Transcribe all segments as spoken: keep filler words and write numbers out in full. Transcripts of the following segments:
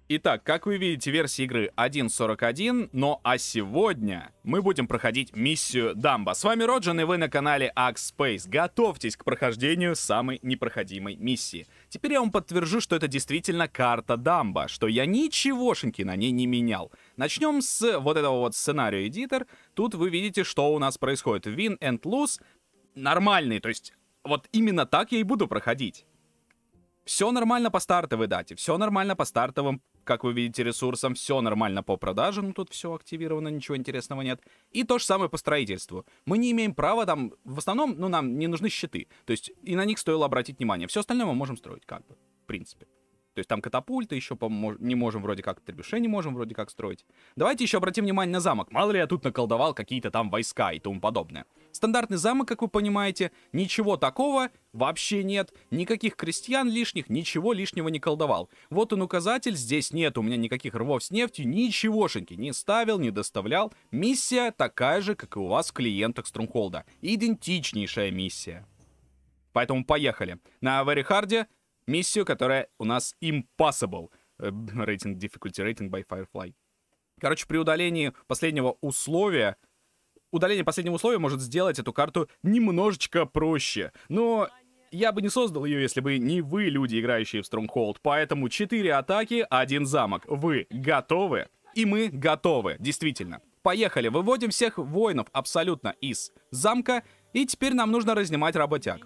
Итак, как вы видите, версия игры один точка сорок один, но а сегодня мы будем проходить миссию Дамба. С вами Роджин, и вы на канале Axspace. Готовьтесь к прохождению самой непроходимой миссии. Теперь я вам подтвержу, что это действительно карта Дамба, что я ничегошеньки на ней не менял. Начнем с вот этого вот сценария Editor. Тут вы видите, что у нас происходит. Win and lose нормальный, то есть вот именно так я и буду проходить. Все нормально по стартовой дате, все нормально по стартовым, как вы видите, ресурсам, все нормально по продаже, ну тут все активировано, ничего интересного нет. И то же самое по строительству. Мы не имеем права там, в основном, ну нам не нужны щиты, то есть и на них стоило обратить внимание. Все остальное мы можем строить, как бы, в принципе. То есть там катапульты еще не можем вроде как, требюши не можем вроде как строить. Давайте еще обратим внимание на замок. Мало ли я тут наколдовал какие-то там войска и тому подобное. Стандартный замок, как вы понимаете, ничего такого вообще нет. Никаких крестьян лишних, ничего лишнего не колдовал. Вот он указатель, здесь нет у меня никаких рвов с нефтью, ничегошеньки не ставил, не доставлял. Миссия такая же, как и у вас в клиентах Stronghold. Идентичнейшая миссия. Поэтому поехали. На Very Hard миссию, которая у нас Impossible. Рейтинг Difficulty Rating by Firefly. Короче, при удалении последнего условия... Удаление последнего условия может сделать эту карту немножечко проще. Но я бы не создал ее, если бы не вы, люди, играющие в Stronghold. Поэтому четыре атаки, один замок. Вы готовы? И мы готовы, действительно. Поехали, выводим всех воинов абсолютно из замка. И теперь нам нужно разнимать работяг.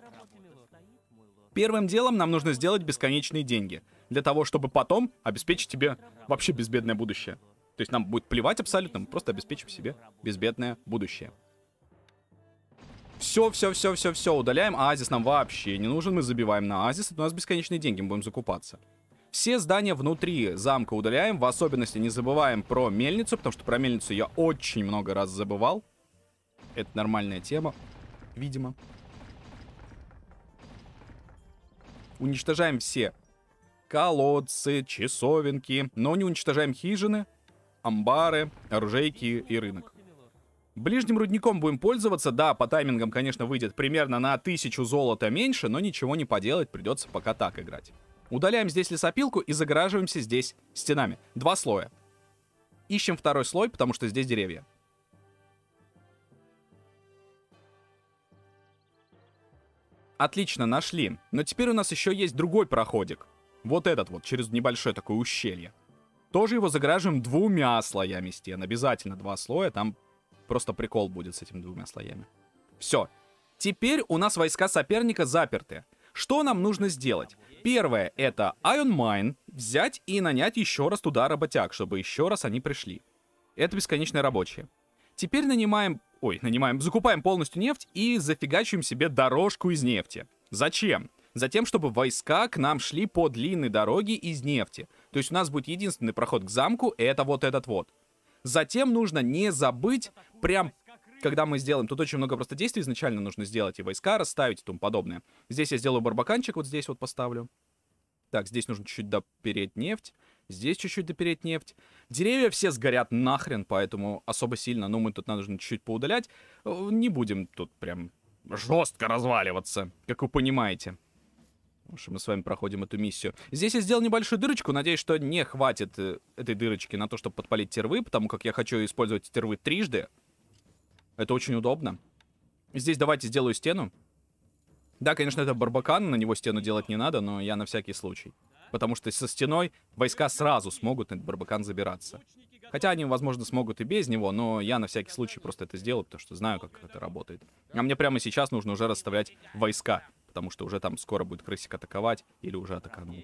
Первым делом нам нужно сделать бесконечные деньги. Для того, чтобы потом обеспечить тебе вообще безбедное будущее. То есть нам будет плевать абсолютно, мы просто обеспечим себе безбедное будущее. Все, все, все, все, все, удаляем. Оазис нам вообще не нужен, мы забиваем на оазис. У нас бесконечные деньги, мы будем закупаться. Все здания внутри замка удаляем. В особенности не забываем про мельницу, потому что про мельницу я очень много раз забывал. Это нормальная тема, видимо. Уничтожаем все колодцы, часовенки, но не уничтожаем хижины, амбары, оружейки и рынок. Ближним рудником будем пользоваться. Да, по таймингам, конечно, выйдет примерно на тысячу золота меньше, но ничего не поделать, придется пока так играть. Удаляем здесь лесопилку и загораживаемся здесь стенами. Два слоя. Ищем второй слой, потому что здесь деревья. Отлично, нашли. Но теперь у нас еще есть другой проходик. Вот этот вот, через небольшое такое ущелье. Тоже его загораживаем двумя слоями стен. Обязательно два слоя, там просто прикол будет с этими двумя слоями. Все. Теперь у нас войска соперника заперты. Что нам нужно сделать? Первое, это Iron Mine взять и нанять еще раз туда работяг, чтобы еще раз они пришли. Это бесконечные рабочие. Теперь нанимаем... Ой, нанимаем, закупаем полностью нефть и зафигачиваем себе дорожку из нефти. Зачем? Затем, чтобы войска к нам шли по длинной дороге из нефти. То есть у нас будет единственный проход к замку, это вот этот вот. Затем нужно не забыть, прям, когда мы сделаем, тут очень много просто действий изначально нужно сделать, и войска расставить и тому подобное. Здесь я сделаю барбаканчик, вот здесь вот поставлю. Так, здесь нужно чуть-чуть допереть нефть. Здесь чуть-чуть допереть нефть. Деревья все сгорят нахрен, поэтому особо сильно, ну, мы тут нужно чуть-чуть поудалять. Не будем тут прям жестко разваливаться, как вы понимаете. Потому что мы с вами проходим эту миссию. Здесь я сделал небольшую дырочку. Надеюсь, что не хватит этой дырочки на то, чтобы подпалить тервы, потому как я хочу использовать тервы трижды. Это очень удобно. Здесь давайте сделаю стену. Да, конечно, это барбакан, на него стену делать не надо, но я на всякий случай. Потому что со стеной войска сразу смогут на этот барбакан забираться. Хотя они, возможно, смогут и без него, но я на всякий случай просто это сделаю, потому что знаю, как это работает. А мне прямо сейчас нужно уже расставлять войска, потому что уже там скоро будет крысик атаковать или уже атаканул.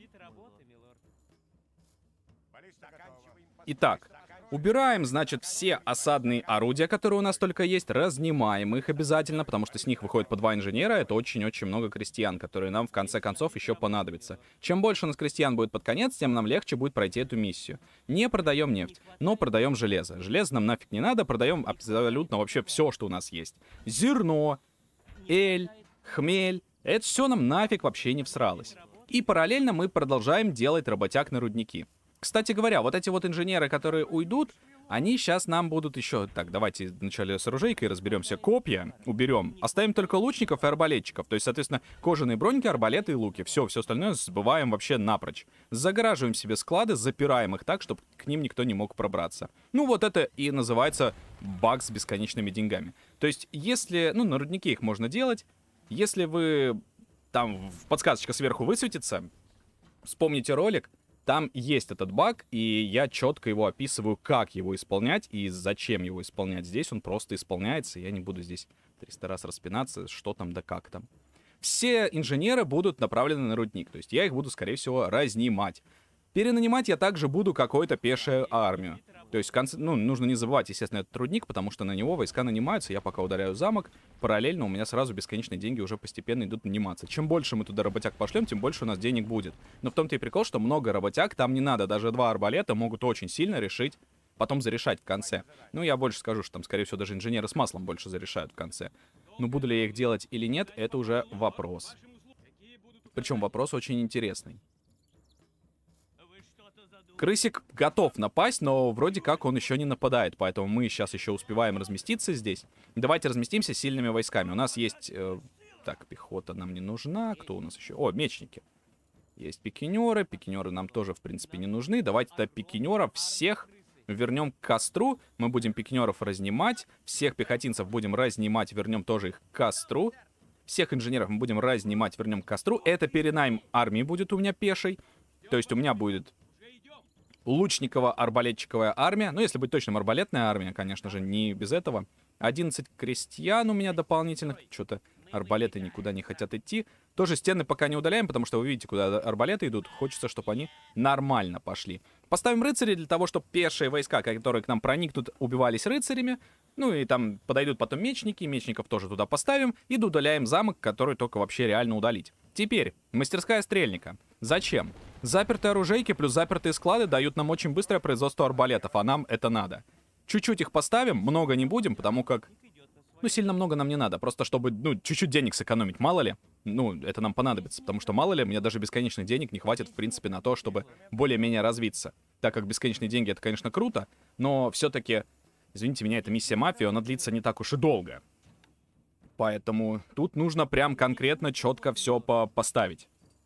Итак, убираем, значит, все осадные орудия, которые у нас только есть, разнимаем их обязательно, потому что с них выходит по два инженера, это очень-очень много крестьян, которые нам в конце концов еще понадобятся. Чем больше у нас крестьян будет под конец, тем нам легче будет пройти эту миссию. Не продаем нефть, но продаем железо. Железо нам нафиг не надо, продаем абсолютно вообще все, что у нас есть. Зерно, эль, хмель, это все нам нафиг вообще не всралось. И параллельно мы продолжаем делать работяг на рудники. Кстати говоря, вот эти вот инженеры, которые уйдут, Они сейчас нам будут еще... Так, давайте вначале с оружейкой разберемся. Копья уберем. Оставим только лучников и арбалетчиков. То есть, соответственно, кожаные броньки, арбалеты и луки. Все, все остальное сбываем вообще напрочь. Загораживаем себе склады, запираем их так, чтобы к ним никто не мог пробраться. Ну, вот это и называется баг с бесконечными деньгами. То есть, если... Ну, на руднике их можно делать. Если вы... Там в подсказочка сверху высветится, вспомните ролик. Там есть этот баг, и я четко его описываю, как его исполнять и зачем его исполнять. Здесь он просто исполняется, я не буду здесь триста раз распинаться, что там да как там. Все инженеры будут направлены на рудник, то есть я их буду, скорее всего, разнимать. Перенанимать я также буду какую-то пешую армию. То есть, в конце, ну, нужно не забывать, естественно, этот рудник, потому что на него войска нанимаются. Я пока ударяю замок, параллельно у меня сразу бесконечные деньги уже постепенно идут наниматься. Чем больше мы туда работяг пошлем, тем больше у нас денег будет. Но в том-то и прикол, что много работяг там не надо. Даже два арбалета могут очень сильно решить, потом зарешать в конце. Ну, я больше скажу, что там, скорее всего, даже инженеры с маслом больше зарешают в конце. Но буду ли я их делать или нет, это уже вопрос. Причем вопрос очень интересный. Крысик готов напасть, но вроде как он еще не нападает, поэтому мы сейчас еще успеваем разместиться здесь. Давайте разместимся сильными войсками. У нас есть... Э, так, пехота нам не нужна. Кто у нас еще? О, мечники. Есть пикинеры. Пикинеры нам тоже, в принципе, не нужны. Давайте тогда пикинеров всех вернем к костру. Мы будем пикинеров разнимать. Всех пехотинцев будем разнимать, вернем тоже их к костру. Всех инженеров мы будем разнимать, вернем к костру. Это перенайм армии будет у меня пешей. То есть у меня будет... лучниково-арбалетчиковая армия. Ну, если быть точным, арбалетная армия, конечно же, не без этого. одиннадцать крестьян у меня дополнительных. Что-то арбалеты никуда не хотят идти. Тоже стены пока не удаляем, потому что вы видите, куда арбалеты идут. Хочется, чтобы они нормально пошли. Поставим рыцарей для того, чтобы пешие войска, которые к нам проникнут, убивались рыцарями. Ну и там подойдут потом мечники. Мечников тоже туда поставим. И удаляем замок, который только вообще реально удалить. Теперь, мастерская стрельника. Зачем? Запертые оружейки плюс запертые склады дают нам очень быстрое производство арбалетов, а нам это надо. Чуть-чуть их поставим, много не будем, потому как... Ну, сильно много нам не надо, просто чтобы, ну, чуть-чуть денег сэкономить, мало ли. Ну, это нам понадобится, потому что, мало ли, мне даже бесконечных денег не хватит, в принципе, на то, чтобы более-менее развиться. Так как бесконечные деньги — это, конечно, круто, но все-таки, извините меня, эта миссия мафии, она длится не так уж и долго. Поэтому тут нужно прям конкретно, четко все по поставить.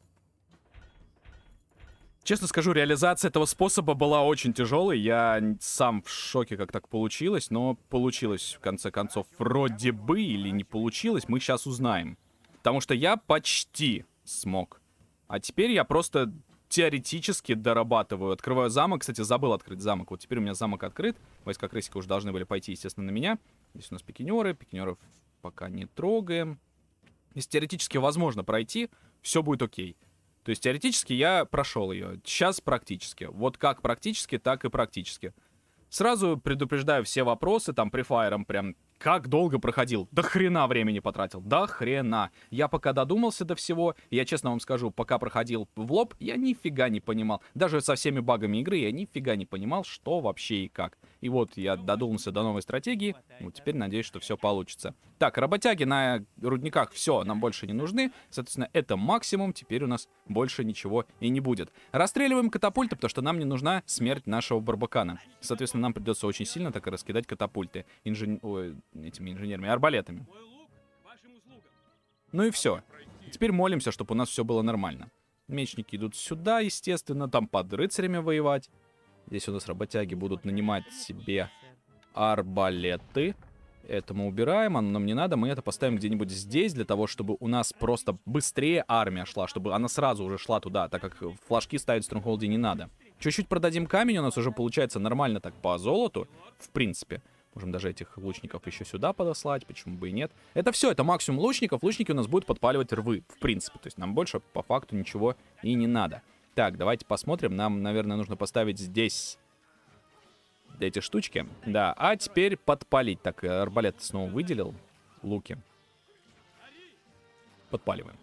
Честно скажу, реализация этого способа была очень тяжелой. Я сам в шоке, как так получилось, но получилось, в конце концов, вроде бы, или не получилось, мы сейчас узнаем. Потому что я почти смог. А теперь я просто теоретически дорабатываю. Открываю замок. Кстати, забыл открыть замок. Вот теперь у меня замок открыт. Войска крысика уже должны были пойти, естественно, на меня. Здесь у нас пикинеры. Пикинеров пока не трогаем. Если теоретически возможно пройти, все будет окей. То есть теоретически я прошел ее. Сейчас практически. Вот как практически, так и практически. Сразу предупреждаю все вопросы, там, префайром прям, как долго проходил. До хрена времени потратил. До хрена. Я пока додумался до всего, я честно вам скажу, пока проходил в лоб, я нифига не понимал. Даже со всеми багами игры я нифига не понимал, что вообще и как. И вот я додумался до новой стратегии. Вот теперь надеюсь, что все получится. Так, работяги на рудниках, все, нам больше не нужны. Соответственно, это максимум. Теперь у нас больше ничего и не будет. Расстреливаем катапульты, потому что нам не нужна смерть нашего барбакана. Соответственно, нам придется очень сильно так и раскидать катапульты. Инжен... Ой, этими инженерами, арбалетами. Ну и все. Теперь молимся, чтобы у нас все было нормально. Мечники идут сюда, естественно, там под рыцарями воевать. Здесь у нас работяги будут нанимать себе арбалеты. Это мы убираем, оно нам не надо. Мы это поставим где-нибудь здесь, для того, чтобы у нас просто быстрее армия шла, чтобы она сразу уже шла туда, так как флажки ставить в Стронгхолде не надо. Чуть-чуть продадим камень, у нас уже получается нормально так по золоту, в принципе. Можем даже этих лучников еще сюда подослать, почему бы и нет. Это все, это максимум лучников. Лучники у нас будут подпаливать рвы, в принципе. То есть нам больше по факту ничего и не надо. Так, давайте посмотрим. Нам, наверное, нужно поставить здесь эти штучки. Да, а теперь подпалить. Так, арбалет снова выделил. Луки. Подпаливаем.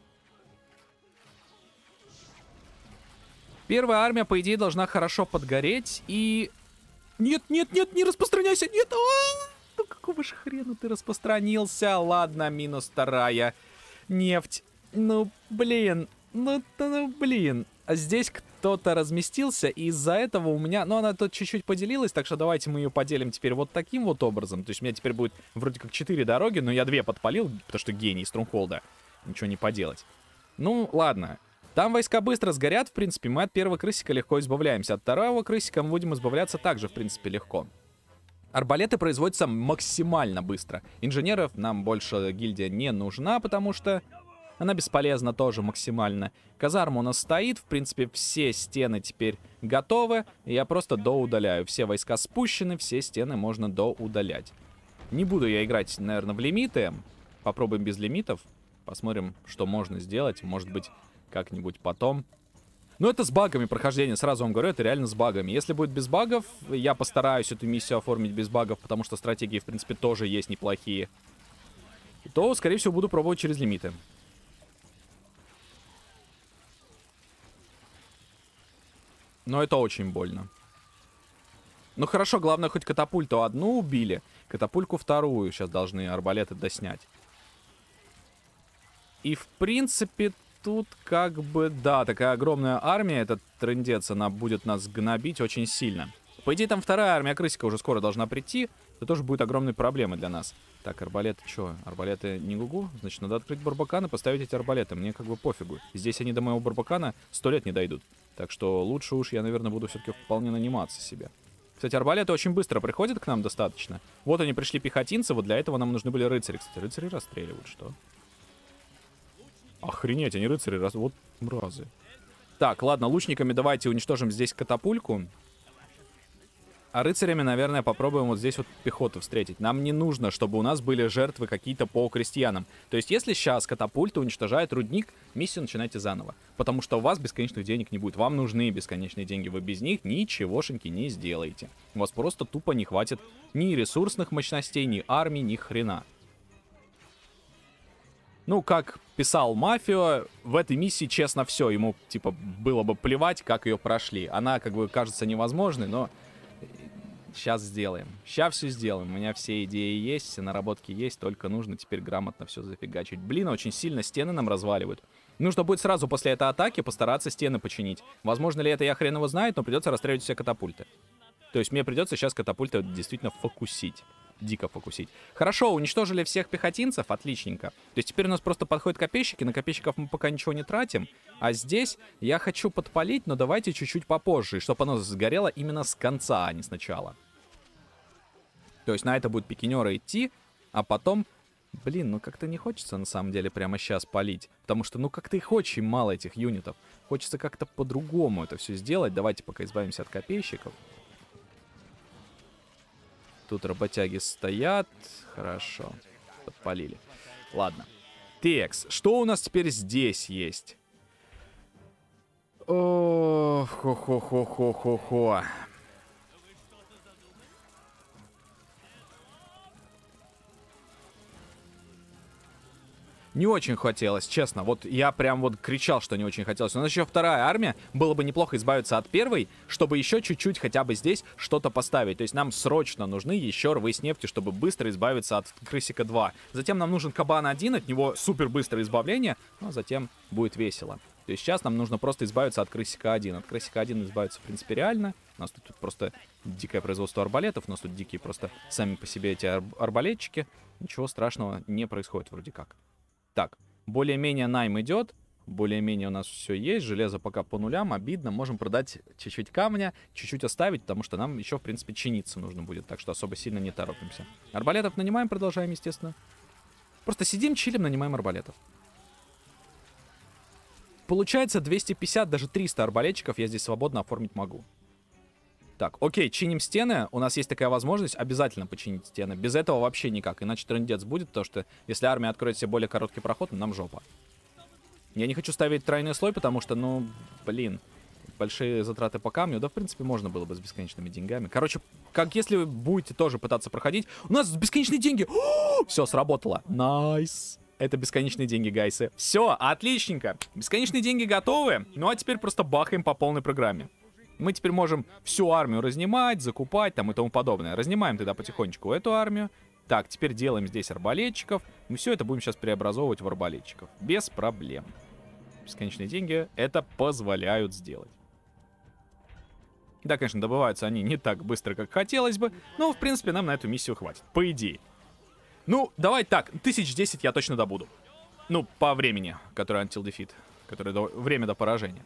Первая армия, по идее, должна хорошо подгореть. И... Нет, нет, нет, не распространяйся. Нет, а-а-а! Ну какого же хрена ты распространился? Ладно, минус вторая. Нефть. Ну, блин. Ну, ну, блин. А здесь кто-то разместился, и из-за этого у меня... Ну, она тут чуть-чуть поделилась, так что давайте мы ее поделим теперь вот таким вот образом. То есть у меня теперь будет вроде как четыре дороги, но я две подпалил, потому что гений Стронгхолда. Ничего не поделать. Ну, ладно. Там войска быстро сгорят, в принципе, мы от первого крысика легко избавляемся. От второго крысика мы будем избавляться также, в принципе, легко. Арбалеты производятся максимально быстро. Инженеров нам больше гильдия не нужна, потому что... Она бесполезна тоже максимально. Казарма у нас стоит. В принципе, все стены теперь готовы. Я просто доудаляю. Все войска спущены, все стены можно доудалять. Не буду я играть, наверное, в лимиты. Попробуем без лимитов. Посмотрим, что можно сделать. Может быть, как-нибудь потом. Но это с багами прохождения. Сразу вам говорю, это реально с багами. Если будет без багов, я постараюсь эту миссию оформить без багов, потому что стратегии, в принципе, тоже есть неплохие. То, скорее всего, буду пробовать через лимиты. Но это очень больно. Ну хорошо, главное, хоть катапульту одну убили. Катапульку вторую сейчас должны арбалеты доснять. И в принципе тут как бы, да, такая огромная армия, этот трындец, она будет нас гнобить очень сильно. По идее, там вторая армия крысика уже скоро должна прийти. Это тоже будет огромной проблемой для нас. Так, арбалеты, что? Арбалеты не гугу? Значит, надо открыть барбакан и поставить эти арбалеты. Мне как бы пофигу. Здесь они до моего барбакана сто лет не дойдут. Так что лучше уж я, наверное, буду все-таки вполне наниматься себе. Кстати, арбалеты очень быстро приходят к нам достаточно. Вот они пришли пехотинцы, вот для этого нам нужны были рыцари. Кстати, рыцари расстреливают, что? Охренеть, они рыцари раз... Вот мразы. Так, ладно, лучниками давайте уничтожим здесь катапульку. А рыцарями, наверное, попробуем вот здесь вот пехоту встретить. Нам не нужно, чтобы у нас были жертвы какие-то по крестьянам. То есть, если сейчас катапульта уничтожает рудник, миссию начинайте заново. Потому что у вас бесконечных денег не будет. Вам нужны бесконечные деньги. Вы без них ничегошеньки не сделаете. У вас просто тупо не хватит ни ресурсных мощностей, ни армии, ни хрена. Ну, как писал Мафио, в этой миссии честно все. Ему, типа, было бы плевать, как ее прошли. Она, как бы, кажется невозможной, но... Сейчас сделаем. Сейчас все сделаем. У меня все идеи есть, все наработки есть. Только нужно теперь грамотно все зафигачить. Блин, очень сильно стены нам разваливают. Нужно будет сразу после этой атаки постараться стены починить. Возможно ли это, я хрен его знает, но придется расстреливать все катапульты. То есть мне придется сейчас катапульты действительно фокусить. Дико фокусить. Хорошо, уничтожили всех пехотинцев, отличненько. То есть теперь у нас просто подходят копейщики. На копейщиков мы пока ничего не тратим. А здесь я хочу подпалить, но давайте чуть-чуть попозже, чтобы оно сгорело именно с конца, а не сначала. То есть на это будут пикинеры идти, а потом... Блин, ну как-то не хочется на самом деле прямо сейчас палить. Потому что, ну как-то их очень мало, этих юнитов. Хочется как-то по-другому это все сделать. Давайте пока избавимся от копейщиков. Тут работяги стоят. Хорошо. Подпалили. Ладно. Текс. Что у нас теперь здесь есть? О, хо-хо-хо-хо-хо-хо. Не очень хотелось, честно. Вот я прям вот кричал, что не очень хотелось. У нас еще вторая армия. Было бы неплохо избавиться от первой, чтобы еще чуть-чуть хотя бы здесь что-то поставить. То есть нам срочно нужны еще рвы с нефтью, чтобы быстро избавиться от крысика два. Затем нам нужен кабан один, от него супер быстрое избавление, но затем будет весело. То есть сейчас нам нужно просто избавиться от крысика один. От крысика один избавиться, в принципе, реально. У нас тут просто дикое производство арбалетов. У нас тут дикие просто сами по себе эти ар арбалетчики. Ничего страшного не происходит вроде как. Так, более-менее найм идет. Более-менее у нас все есть. Железо пока по нулям. Обидно. Можем продать чуть-чуть камня, чуть-чуть оставить, потому что нам еще, в принципе, чиниться нужно будет. Так что особо сильно не торопимся. Арбалетов нанимаем, продолжаем, естественно. Просто сидим, чилим, нанимаем арбалетов. Получается двести пятьдесят, даже триста арбалетчиков я здесь свободно оформить могу. Так, окей, чиним стены. У нас есть такая возможность обязательно починить стены. Без этого вообще никак. Иначе трындец будет, потому что если армия откроет себе более короткий проход, нам жопа. Я не хочу ставить тройной слой, потому что, ну, блин, большие затраты по камню. Да, в принципе, можно было бы с бесконечными деньгами. Короче, как если вы будете тоже пытаться проходить. У нас бесконечные деньги. Все, сработало. Найс. Это бесконечные деньги, гайсы. Все, отличненько. Бесконечные деньги готовы. Ну, а теперь просто бахаем по полной программе. Мы теперь можем всю армию разнимать, закупать там и тому подобное. Разнимаем тогда потихонечку эту армию. Так, теперь делаем здесь арбалетчиков. Мы все это будем сейчас преобразовывать в арбалетчиков. Без проблем. бесконечные деньги это позволяют сделать. Да, конечно, добываются они не так быстро, как хотелось бы, но, в принципе, нам на эту миссию хватит, по идее. Ну, давай так, тысяч десять я точно добуду. Ну, по времени, которое Until Defeat, которое до... время до поражения.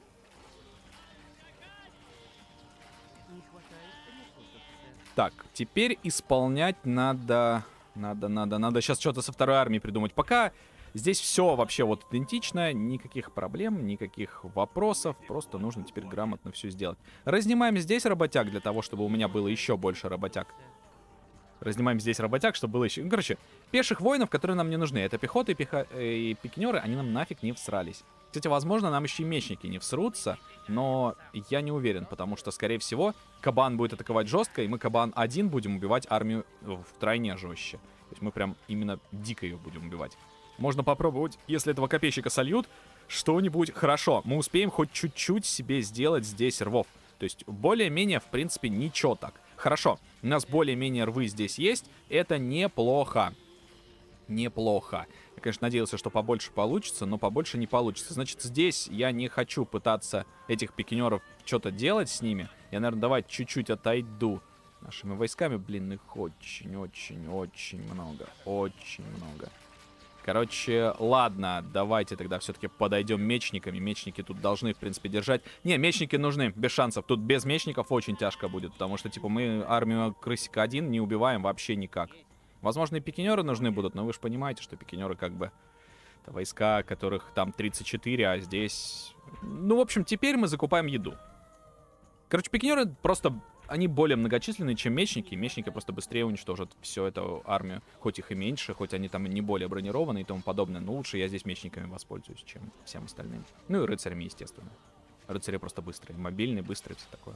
Так, теперь исполнять надо... Надо, надо, надо сейчас что-то со второй армией придумать. Пока здесь все вообще вот идентично, никаких проблем, никаких вопросов. Просто нужно теперь грамотно все сделать. Разнимаем здесь работяг для того, чтобы у меня было еще больше работяг. Разнимаем здесь работяг, чтобы было еще... Ну, короче, пеших воинов, которые нам не нужны. Это пехота и, пеха... и пикинеры, они нам нафиг не всрались. Кстати, возможно, нам еще и мечники не всрутся, но я не уверен, потому что, скорее всего, кабан будет атаковать жестко, и мы кабан один будем убивать армию втройне жестче. То есть мы прям именно дико ее будем убивать. Можно попробовать, если этого копейщика сольют, что-нибудь хорошо. Мы успеем хоть чуть-чуть себе сделать здесь рвов. То есть более-менее, в принципе, ничего так. Хорошо, у нас более-менее рвы здесь есть, это неплохо. Неплохо. Я, конечно, надеялся, что побольше получится, но побольше не получится. Значит, здесь я не хочу пытаться этих пикинеров что-то делать с ними. Я, наверное, давай чуть-чуть отойду. Нашими войсками, блин, их очень-очень-очень много. Очень много. Короче, ладно, давайте тогда все-таки подойдем мечниками. Мечники тут должны, в принципе, держать. Не, мечники нужны, без шансов. Тут без мечников очень тяжко будет, потому что, типа, мы армию крысика один не убиваем вообще никак. Возможно, и пикинеры нужны будут, но вы же понимаете, что пикинеры как бы... Это войска, которых там тридцать четыре, а здесь... Ну, в общем, теперь мы закупаем еду. Короче, пикинеры просто... Они более многочисленные, чем мечники. Мечники просто быстрее уничтожат всю эту армию. Хоть их и меньше, хоть они там не более бронированные и тому подобное. Но лучше я здесь мечниками воспользуюсь, чем всем остальным. Ну и рыцарями, естественно. Рыцари просто быстрые. Мобильные, быстрые, все такое.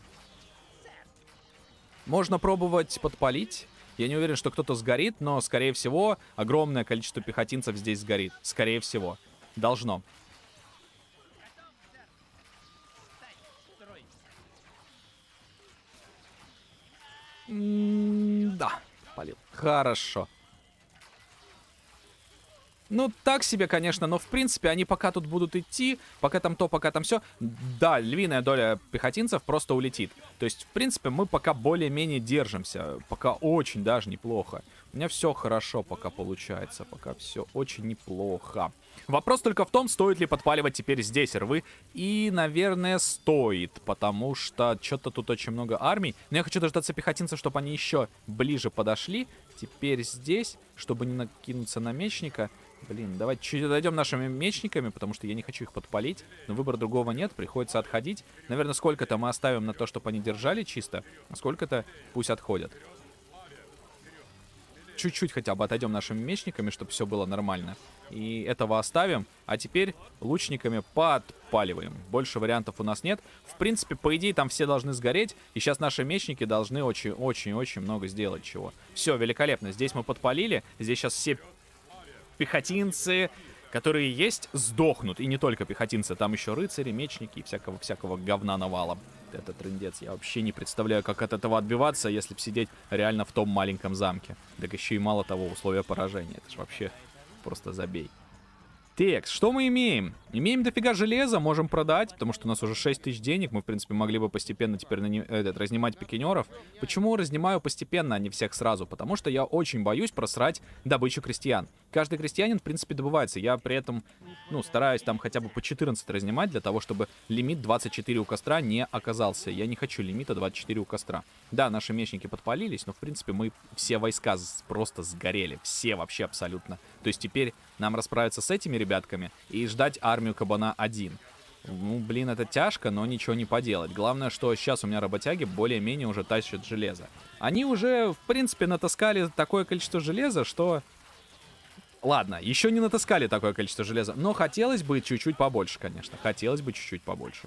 Можно пробовать подпалить. Я не уверен, что кто-то сгорит, но, скорее всего, огромное количество пехотинцев здесь сгорит. Скорее всего. Должно. М-м, да, полил. Хорошо. Ну, так себе, конечно, но, в принципе, они пока тут будут идти, пока там то, пока там все. Да, львиная доля пехотинцев просто улетит. То есть, в принципе, мы пока более-менее держимся. Пока очень даже неплохо. У меня все хорошо пока получается. Пока все очень неплохо. Вопрос только в том, стоит ли подпаливать теперь здесь рвы. И, наверное, стоит, потому что что-то тут очень много армий. Но я хочу дождаться пехотинцев, чтобы они еще ближе подошли. Теперь здесь, чтобы не накинуться на мечника... Блин, давайте чуть дойдем нашими мечниками, потому что я не хочу их подпалить. Но выбора другого нет, приходится отходить. Наверное, сколько-то мы оставим на то, чтобы они держали чисто, а сколько-то пусть отходят. Чуть-чуть хотя бы отойдем нашими мечниками, чтобы все было нормально. И этого оставим. А теперь лучниками подпаливаем. Больше вариантов у нас нет. В принципе, по идее, там все должны сгореть. И сейчас наши мечники должны очень-очень-очень много сделать чего. Все, великолепно. Здесь мы подпалили. Здесь сейчас все... пехотинцы, которые есть, сдохнут. И не только пехотинцы, там еще рыцари, мечники и всякого-всякого говна навалом. Это трындец. Я вообще не представляю, как от этого отбиваться, если бы сидеть реально в том маленьком замке. Так еще и мало того, условия поражения. Это же вообще просто забей. Текст, что мы имеем? Имеем дофига железа, можем продать, потому что у нас уже шесть тысяч денег. Мы, в принципе, могли бы постепенно теперь наним... этот, разнимать пикинеров. Почему разнимаю постепенно, а не всех сразу? Потому что я очень боюсь просрать добычу крестьян. Каждый крестьянин, в принципе, добывается. Я при этом, ну, стараюсь там хотя бы по четырнадцать разнимать, для того, чтобы лимит двадцать четыре у костра не оказался. Я не хочу лимита двадцать четыре у костра. Да, наши мечники подпалились, но, в принципе, мы все войска просто сгорели. Все вообще абсолютно. То есть теперь нам расправиться с этими ребятками и ждать армию кабана один. Ну, блин, это тяжко, но ничего не поделать. Главное, что сейчас у меня работяги более-менее уже тащат железо. Они уже, в принципе, натаскали такое количество железа, что... Ладно, еще не натаскали такое количество железа, но хотелось бы чуть-чуть побольше, конечно. Хотелось бы чуть-чуть побольше.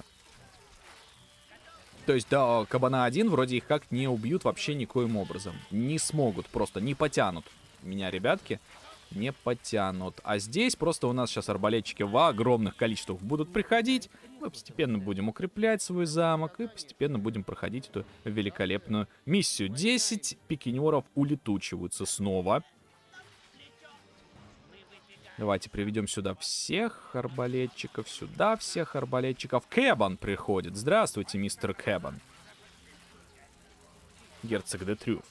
То есть до кабана один вроде их как не убьют вообще никоим образом. Не смогут, просто не потянут меня, ребятки. Не потянут. А здесь просто у нас сейчас арбалетчики в огромных количествах будут приходить. Мы постепенно будем укреплять свой замок и постепенно будем проходить эту великолепную миссию. десять пикинеров улетучиваются снова. Давайте приведем сюда всех арбалетчиков. Сюда всех арбалетчиков. Кэбан приходит. Здравствуйте, мистер Кэбан. Герцог де Трюф.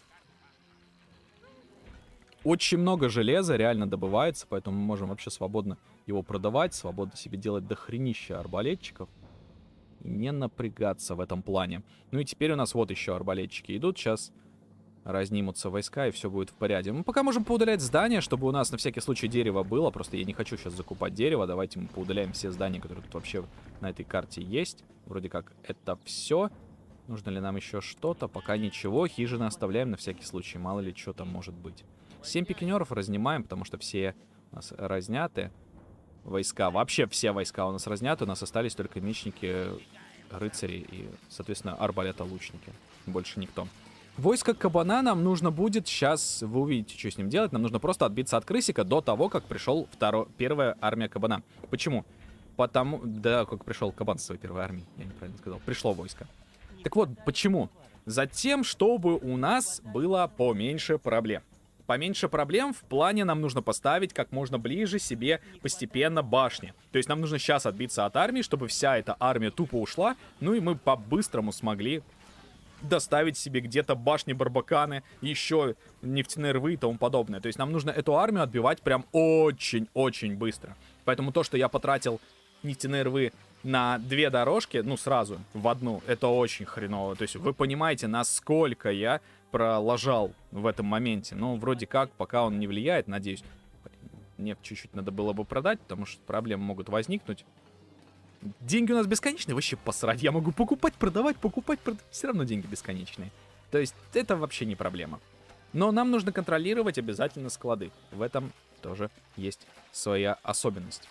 Очень много железа реально добывается, поэтому мы можем вообще свободно его продавать, свободно себе делать дохренища арбалетчиков. И не напрягаться в этом плане. Ну и теперь у нас вот еще арбалетчики идут. Сейчас разнимутся войска, и все будет в порядке. Мы пока можем поудалять здания, чтобы у нас на всякий случай дерево было. Просто я не хочу сейчас закупать дерево. Давайте мы поудаляем все здания, которые тут вообще на этой карте есть. Вроде как это все. Нужно ли нам еще что-то? Пока ничего. Хижины оставляем на всякий случай. Мало ли что там может быть. Семь пикинеров разнимаем, потому что все у нас разняты. Войска. Вообще все войска у нас разняты. У нас остались только мечники, рыцари и, соответственно, арбалета-лучники. Больше никто. Войско кабана нам нужно будет сейчас... Вы увидите, что с ним делать. Нам нужно просто отбиться от крысика до того, как пришел второ... первая армия кабана. Почему? Потому... Да, как пришел кабан с своей первой армией. Я неправильно сказал. Пришло войско. Так вот, почему? Затем, чтобы у нас было поменьше проблем. Поменьше проблем в плане нам нужно поставить как можно ближе себе постепенно башни. То есть нам нужно сейчас отбиться от армии, чтобы вся эта армия тупо ушла. Ну и мы по-быстрому смогли доставить себе где-то башни-барбаканы, еще нефтяные рвы и тому подобное. То есть нам нужно эту армию отбивать прям очень-очень быстро. Поэтому то, что я потратил нефтяные рвы на две дорожки, ну сразу, в одну, это очень хреново. То есть вы понимаете, насколько я пролажал в этом моменте. Ну, вроде как, пока он не влияет, надеюсь. Нефть чуть-чуть надо было бы продать, потому что проблемы могут возникнуть. Деньги у нас бесконечные, вообще посрать. Я могу покупать, продавать, покупать, продавать. Все равно деньги бесконечные. То есть это вообще не проблема. Но нам нужно контролировать обязательно склады. В этом тоже есть своя особенность.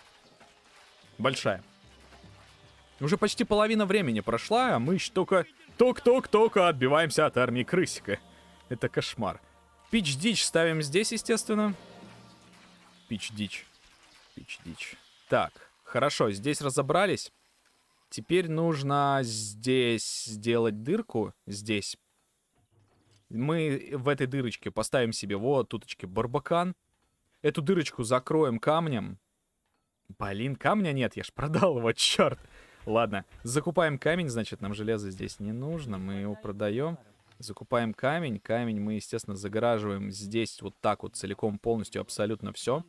Большая. Уже почти половина времени прошла, а мы еще только... Ток-ток-только отбиваемся от армии крысика. Это кошмар. Пич-дич ставим здесь, естественно. Пич-дич. Пич-дич. Так, хорошо, здесь разобрались. Теперь нужно здесь сделать дырку. Здесь. Мы в этой дырочке поставим себе вот туточки барбакан. Эту дырочку закроем камнем. Блин, камня нет, я ж продал его, черт. Ладно, закупаем камень, значит, нам железо здесь не нужно, мы его продаем. Закупаем камень, камень мы, естественно, загораживаем здесь вот так вот целиком, полностью, абсолютно все.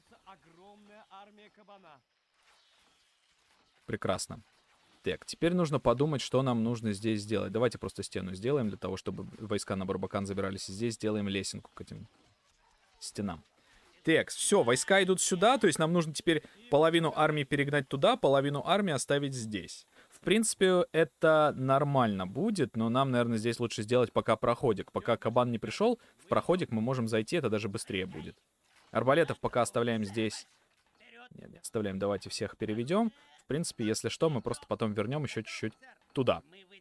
Прекрасно. Так, теперь нужно подумать, что нам нужно здесь сделать. Давайте просто стену сделаем для того, чтобы войска на барбакан забирались. И здесь сделаем лесенку к этим стенам. Так, все, войска идут сюда, то есть нам нужно теперь половину армии перегнать туда, половину армии оставить здесь. В принципе, это нормально будет, но нам, наверное, здесь лучше сделать пока проходик. Пока кабан не пришел, в проходик мы можем зайти, это даже быстрее будет. Арбалетов пока оставляем здесь. Нет, не оставляем, давайте всех переведем. В принципе, если что, мы просто потом вернем еще чуть-чуть туда.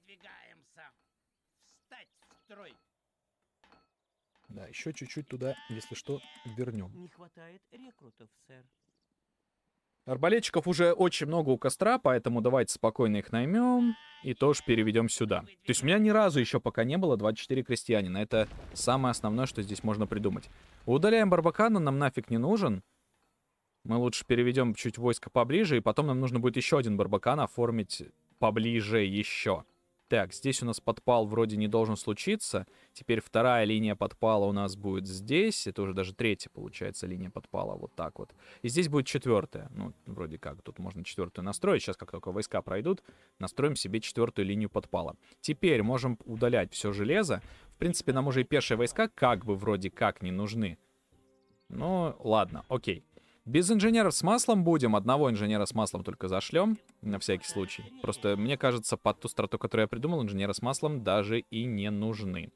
Да, еще чуть-чуть туда, если что, вернем. Не хватает рекрутов, сэр. Арбалетчиков уже очень много у костра, поэтому давайте спокойно их наймем и тоже переведем сюда. То есть у меня ни разу еще пока не было двадцать четыре крестьянина. Это самое основное, что здесь можно придумать. Удаляем барбакан, он нам нафиг не нужен. Мы лучше переведем чуть войско поближе, и потом нам нужно будет еще один барбакан оформить поближе еще. Так, здесь у нас подпал вроде не должен случиться. Теперь вторая линия подпала у нас будет здесь. Это уже даже третья, получается, линия подпала. Вот так вот. И здесь будет четвертая. Ну, вроде как. Тут можно четвертую настроить. Сейчас, как только войска пройдут, настроим себе четвертую линию подпала. Теперь можем удалять все железо. В принципе, нам уже и пешие войска как бы вроде как не нужны. Ну, ладно, окей. Без инженеров с маслом будем. Одного инженера с маслом только зашлем. На всякий случай. Просто, мне кажется, под ту страту, которую я придумал, инженеры с маслом даже и не нужны.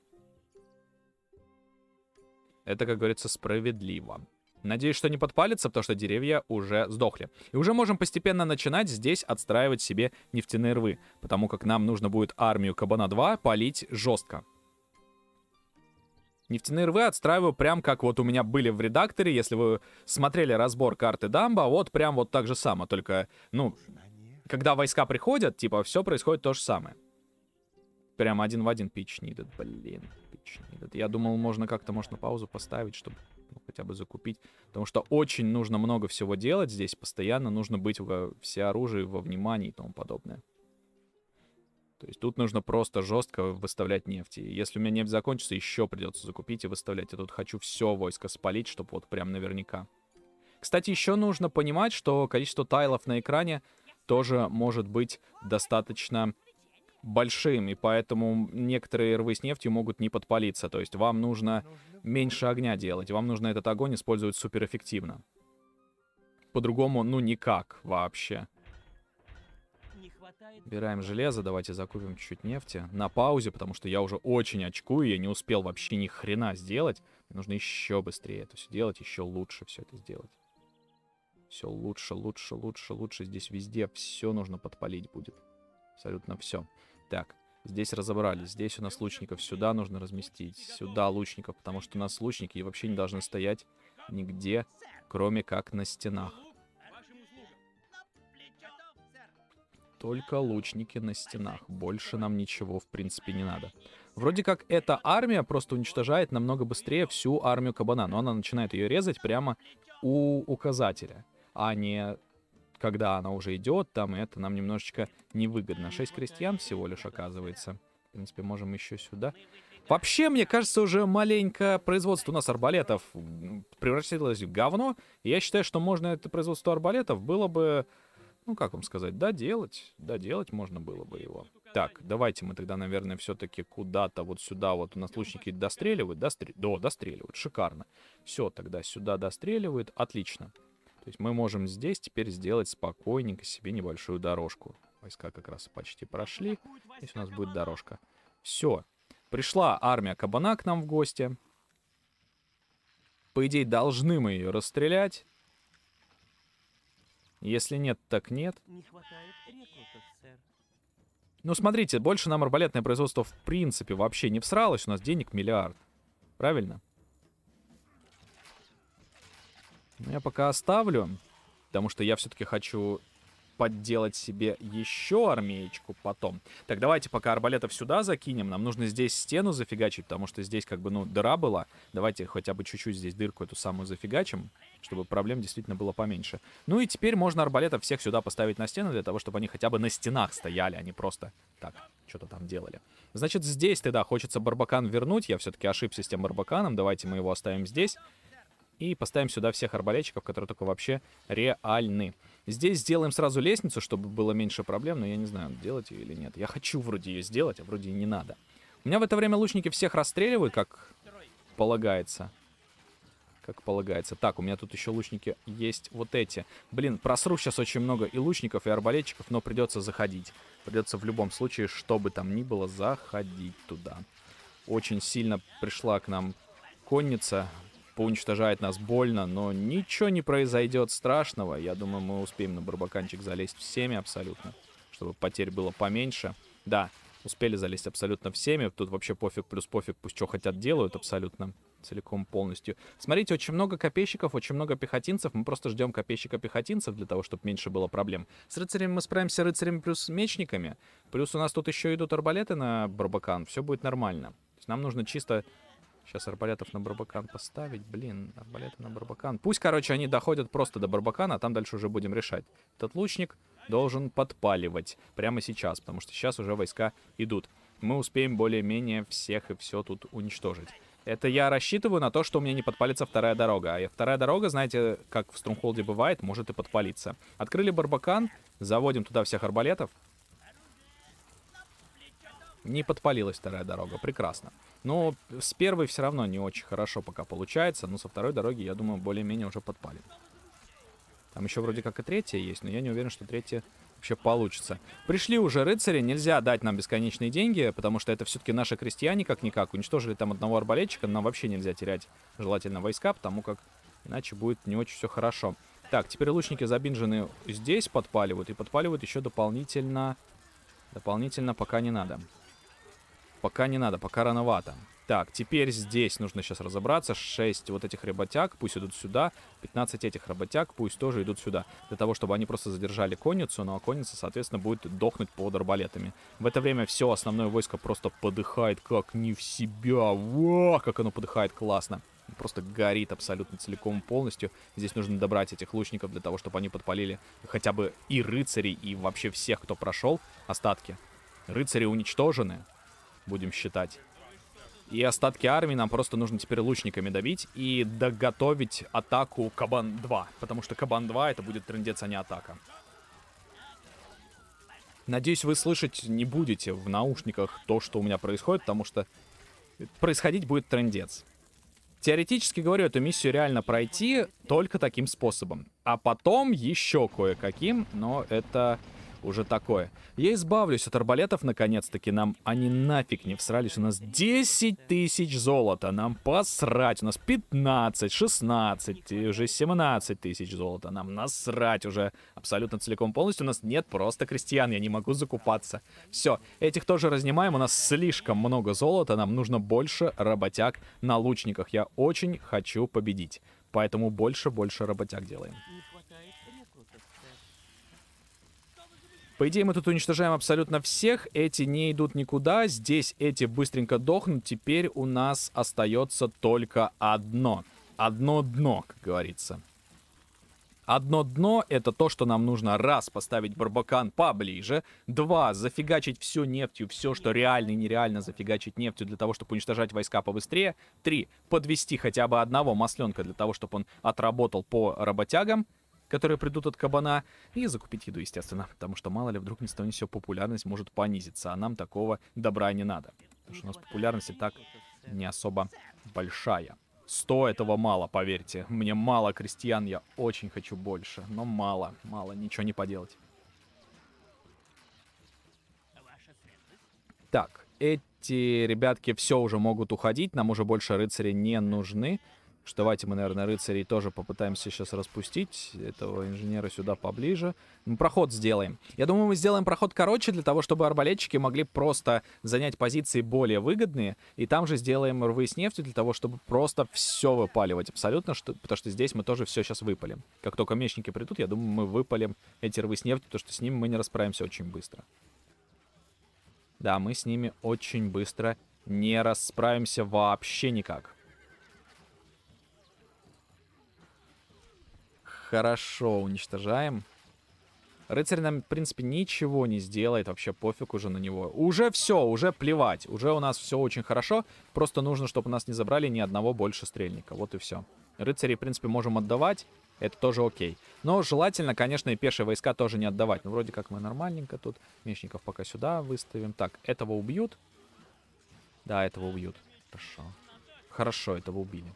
Это, как говорится, справедливо. Надеюсь, что не подпалится, потому что деревья уже сдохли. И уже можем постепенно начинать здесь отстраивать себе нефтяные рвы. Потому как нам нужно будет армию Кабана два палить жестко. Нефтяные рвы отстраиваю прям как вот у меня были в редакторе. Если вы смотрели разбор карты Дамба, вот прям вот так же само. Только, ну, когда войска приходят, типа, все происходит то же самое. Прям один в один pitch needed. Блин, pitch needed. Я думал, можно как-то, может, на паузу поставить, чтобы... Ну, хотя бы закупить. Потому что очень нужно много всего делать здесь. Постоянно нужно быть во всеоружии, во внимании и тому подобное. То есть тут нужно просто жестко выставлять нефть. И если у меня нефть закончится, еще придется закупить и выставлять. Я тут хочу все войско спалить, чтобы вот прям наверняка. Кстати, еще нужно понимать, что количество тайлов на экране тоже может быть достаточно большим. И поэтому некоторые рвы с нефтью могут не подпалиться. То есть вам нужно меньше огня делать. Вам нужно этот огонь использовать суперэффективно. По-другому, ну, никак вообще. Убираем железо, давайте закупим чуть-чуть нефти. На паузе, потому что я уже очень очкую, я не успел вообще ни хрена сделать. Мне нужно еще быстрее это все делать, еще лучше все это сделать. Все лучше, лучше, лучше, лучше. Здесь везде все нужно подпалить будет. Абсолютно все. Так, здесь разобрались. Здесь у нас лучников сюда нужно разместить. Сюда лучников, потому что у нас лучники вообще не должны стоять нигде, кроме как на стенах. Только лучники на стенах. Больше нам ничего, в принципе, не надо. Вроде как эта армия просто уничтожает намного быстрее всю армию кабана. Но она начинает ее резать прямо у указателя. А не когда она уже идет, там и это нам немножечко невыгодно. шесть крестьян всего лишь оказывается. В принципе, можем еще сюда. Вообще, мне кажется, уже маленько производство у нас арбалетов превратилось в говно. И я считаю, что можно это производство арбалетов было бы... Ну, как вам сказать, доделать. Доделать можно было бы его. Так, давайте мы тогда, наверное, все-таки куда-то вот сюда. Вот у нас лучники достреливают. Дострел... Да, достреливают. Шикарно. Все, тогда сюда достреливают. Отлично. То есть мы можем здесь теперь сделать спокойненько себе небольшую дорожку. Войска как раз почти прошли. Здесь у нас будет дорожка. Все. Пришла армия кабана к нам в гости. По идее, должны мы ее расстрелять. Если нет, так нет. Не хватает рекрутов, сэр. Ну, смотрите, больше нам арбалетное производство в принципе вообще не всралось. У нас денег миллиард. Правильно? Ну, я пока оставлю, потому что я все-таки хочу подделать себе еще армеечку потом. Так, давайте пока арбалетов сюда закинем. Нам нужно здесь стену зафигачить, потому что здесь как бы, ну, дыра была. Давайте хотя бы чуть-чуть здесь дырку эту самую зафигачим, чтобы проблем действительно было поменьше. Ну и теперь можно арбалетов всех сюда поставить на стену, для того, чтобы они хотя бы на стенах стояли, а не просто так что-то там делали. Значит, здесь тогда хочется барбакан вернуть. Я все-таки ошибся с тем барбаканом. Давайте мы его оставим здесь. И поставим сюда всех арбалетчиков, которые только вообще реальны. Здесь сделаем сразу лестницу, чтобы было меньше проблем, но я не знаю, делать ее или нет. Я хочу вроде ее сделать, а вроде и не надо. У меня в это время лучники всех расстреливают, как полагается. Как полагается. Так, у меня тут еще лучники есть вот эти. Блин, просру сейчас очень много и лучников, и арбалетчиков, но придется заходить. Придется в любом случае, что бы там ни было, заходить туда. Очень сильно пришла к нам конница. Поуничтожает нас больно, но ничего не произойдет страшного. Я думаю, мы успеем на барбаканчик залезть всеми абсолютно, чтобы потерь было поменьше. Да, успели залезть абсолютно всеми. Тут вообще пофиг плюс пофиг, пусть что хотят делают абсолютно, целиком полностью. Смотрите, очень много копейщиков, очень много пехотинцев. Мы просто ждем копейщика-пехотинцев для того, чтобы меньше было проблем. С рыцарями мы справимся рыцарями плюс мечниками. Плюс у нас тут еще идут арбалеты на барбакан. Все будет нормально. То есть нам нужно чисто... Сейчас арбалетов на барбакан поставить. Блин, арбалеты на барбакан. Пусть, короче, они доходят просто до барбакана, а там дальше уже будем решать. Этот лучник должен подпаливать прямо сейчас, потому что сейчас уже войска идут. Мы успеем более-менее всех и все тут уничтожить. Это я рассчитываю на то, что у меня не подпалится вторая дорога. А вторая дорога, знаете, как в Стронгхолде бывает, может и подпалиться. Открыли барбакан, заводим туда всех арбалетов. Не подпалилась вторая дорога, прекрасно. Но с первой все равно не очень хорошо пока получается, но со второй дороги, я думаю, более-менее уже подпалим. Там еще вроде как и третья есть, но я не уверен, что третья вообще получится. Пришли уже рыцари, нельзя дать нам бесконечные деньги, потому что это все-таки наши крестьяне, как-никак. Уничтожили там одного арбалетчика, нам вообще нельзя терять желательно войска, потому как иначе будет не очень все хорошо. Так, теперь лучники забинжены здесь подпаливают, и подпаливают еще дополнительно... Дополнительно пока не надо. Пока не надо, пока рановато. Так, теперь здесь нужно сейчас разобраться. шесть вот этих работяг, пусть идут сюда. пятнадцать этих работяг, пусть тоже идут сюда. Для того, чтобы они просто задержали конницу. Ну а конница, соответственно, будет дохнуть под арбалетами. В это время все основное войско просто подыхает как не в себя. Во, как оно подыхает классно. Просто горит абсолютно целиком полностью. Здесь нужно добрать этих лучников для того, чтобы они подпалили хотя бы и рыцарей, и вообще всех, кто прошел. Остатки. Рыцари уничтожены, будем считать. И остатки армии нам просто нужно теперь лучниками добить и доготовить атаку Кабан два. Потому что Кабан два это будет трындец, а не атака. Надеюсь, вы слышать не будете в наушниках то, что у меня происходит, потому что происходить будет трындец. Теоретически, говорю, эту миссию реально пройти только таким способом. А потом еще кое-каким, но это уже такое. Я избавлюсь от арбалетов, наконец-таки. Нам они нафиг не всрались. У нас десять тысяч золота. Нам посрать. У нас пятнадцать, шестнадцать, и уже семнадцать тысяч золота. Нам насрать уже абсолютно целиком полностью. У нас нет просто крестьян. Я не могу закупаться. Все, этих тоже разнимаем. У нас слишком много золота. Нам нужно больше работяг на лучниках. Я очень хочу победить. Поэтому больше-больше работяг делаем. Не хватает рекрутов, сэр. По идее, мы тут уничтожаем абсолютно всех. Эти не идут никуда. Здесь эти быстренько дохнут. Теперь у нас остается только одно. Одно дно, как говорится. Одно дно — это то, что нам нужно. Раз, поставить барбакан поближе. Два, зафигачить всю нефтью, все, что реально и нереально зафигачить нефтью для того, чтобы уничтожать войска побыстрее. Три, подвести хотя бы одного масленка для того, чтобы он отработал по работягам, которые придут от кабана, и закупить еду, естественно, потому что, мало ли, вдруг ни с того ни с сего популярность может понизиться, а нам такого добра не надо, потому что у нас популярность и так не особо большая. сто этого мало, поверьте, мне мало крестьян, я очень хочу больше, но мало, мало, ничего не поделать. Так, эти ребятки все уже могут уходить, нам уже больше рыцари не нужны. Что давайте мы, наверное, рыцарей тоже попытаемся сейчас распустить. Этого инженера сюда поближе. Мы проход сделаем. Я думаю, мы сделаем проход короче, для того, чтобы арбалетчики могли просто занять позиции более выгодные. И там же сделаем рвы с нефтью, для того, чтобы просто все выпаливать абсолютно. Что, потому что здесь мы тоже все сейчас выпалим. Как только мечники придут, я думаю, мы выпалим эти рвы с нефтью, потому что с ними мы не расправимся очень быстро. Да, мы с ними очень быстро не расправимся вообще никак. Хорошо, уничтожаем. Рыцарь нам, в принципе, ничего не сделает. Вообще пофиг уже на него. Уже все, уже плевать. Уже у нас все очень хорошо. Просто нужно, чтобы нас не забрали ни одного больше стрельника. Вот и все. Рыцарей, в принципе, можем отдавать. Это тоже окей. Но желательно, конечно, и пешие войска тоже не отдавать. Ну, вроде как мы нормальненько тут. Мечников пока сюда выставим. Так, этого убьют. Да, этого убьют. Хорошо. Хорошо, этого убили.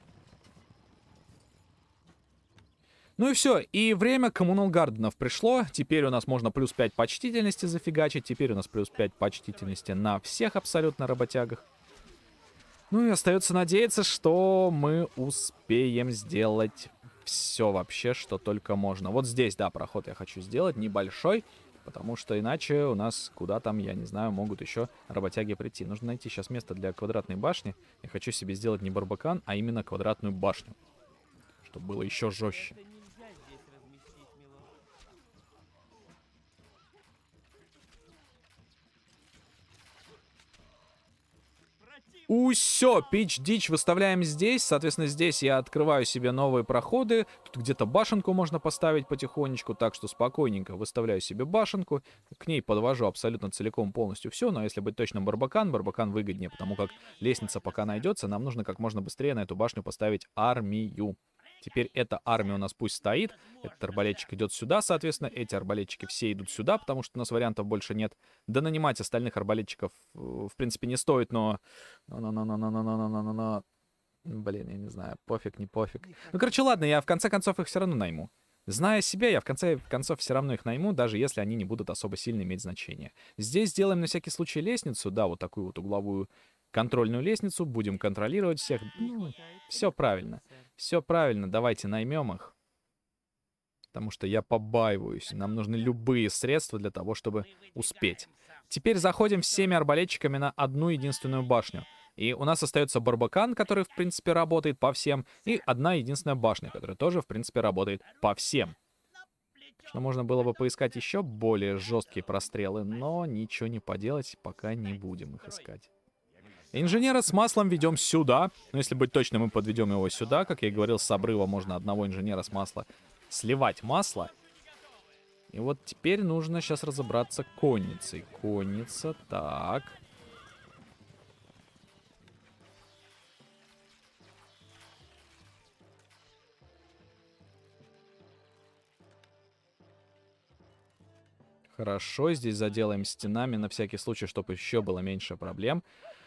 Ну и все, и время коммунал гарденов пришло. Теперь у нас можно плюс пять почтительности зафигачить. Теперь у нас плюс пять почтительности на всех абсолютно работягах. Ну и остается надеяться, что мы успеем сделать все вообще, что только можно. Вот здесь, да, проход я хочу сделать небольшой, потому что иначе у нас куда там, я не знаю, могут еще работяги прийти. Нужно найти сейчас место для квадратной башни. Я хочу себе сделать не барбакан, а именно квадратную башню, чтобы было еще жестче. Это нельзя здесь разместить, милорд. Усё, пич-дичь выставляем здесь. Соответственно, здесь я открываю себе новые проходы. Тут где-то башенку можно поставить потихонечку. Так что спокойненько выставляю себе башенку. К ней подвожу абсолютно целиком полностью все. Но если быть точным, барбакан. Барбакан выгоднее, потому как лестница пока найдется. Нам нужно как можно быстрее на эту башню поставить армию. Теперь эта армия у нас пусть стоит. Этот арбалетчик идет сюда, соответственно. Эти арбалетчики все идут сюда, потому что у нас вариантов больше нет. Да нанимать остальных арбалетчиков, в принципе, не стоит, но... Но-но-но-но-но-но-но-но-но... Блин, я не знаю, пофиг, не пофиг. Ну, короче, ладно, я в конце концов их все равно найму. Зная себя, я в конце концов все равно их найму, даже если они не будут особо сильно иметь значение. Здесь сделаем на всякий случай лестницу, да, вот такую вот угловую контрольную лестницу. Будем контролировать всех. Ну, все правильно. Все правильно, давайте наймем их. Потому что я побаиваюсь. Нам нужны любые средства для того, чтобы успеть. Теперь заходим всеми арбалетчиками на одну единственную башню. И у нас остается барбакан, который, в принципе, работает по всем. И одна единственная башня, которая тоже, в принципе, работает по всем. Что можно было бы поискать еще более жесткие прострелы, но ничего не поделать, пока не будем их искать. Инженера с маслом ведем сюда. Но если быть точным, мы подведем его сюда. Как я и говорил, с обрыва можно одного инженера с масла сливать масло. И вот теперь нужно сейчас разобраться конницей. Конница, так. Хорошо, здесь заделаем стенами на всякий случай, чтобы еще было меньше проблем.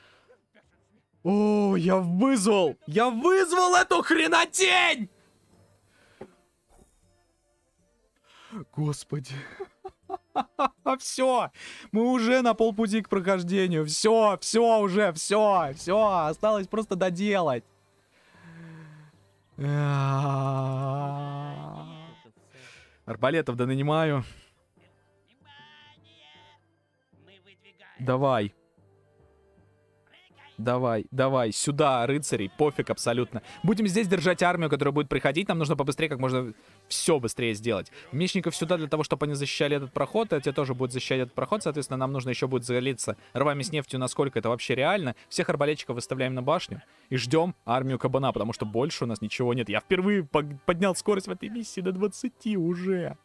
О, я вызвал! Я вызвал эту хренотень! Господи. Все, мы уже на полпути к прохождению. Все, все уже, все, все. Осталось просто доделать. Арбалетов да нанимаю. Давай. Давай, давай, сюда, рыцарей, пофиг абсолютно. Будем здесь держать армию, которая будет приходить. Нам нужно побыстрее, как можно все быстрее сделать. Мечников сюда для того, чтобы они защищали этот проход. Эти тоже будут защищать этот проход. Соответственно, нам нужно еще будет залиться рвами с нефтью, насколько это вообще реально. Всех арбалетчиков выставляем на башню. И ждем армию кабана, потому что больше у нас ничего нет. Я впервые поднял скорость в этой миссии до двадцати уже.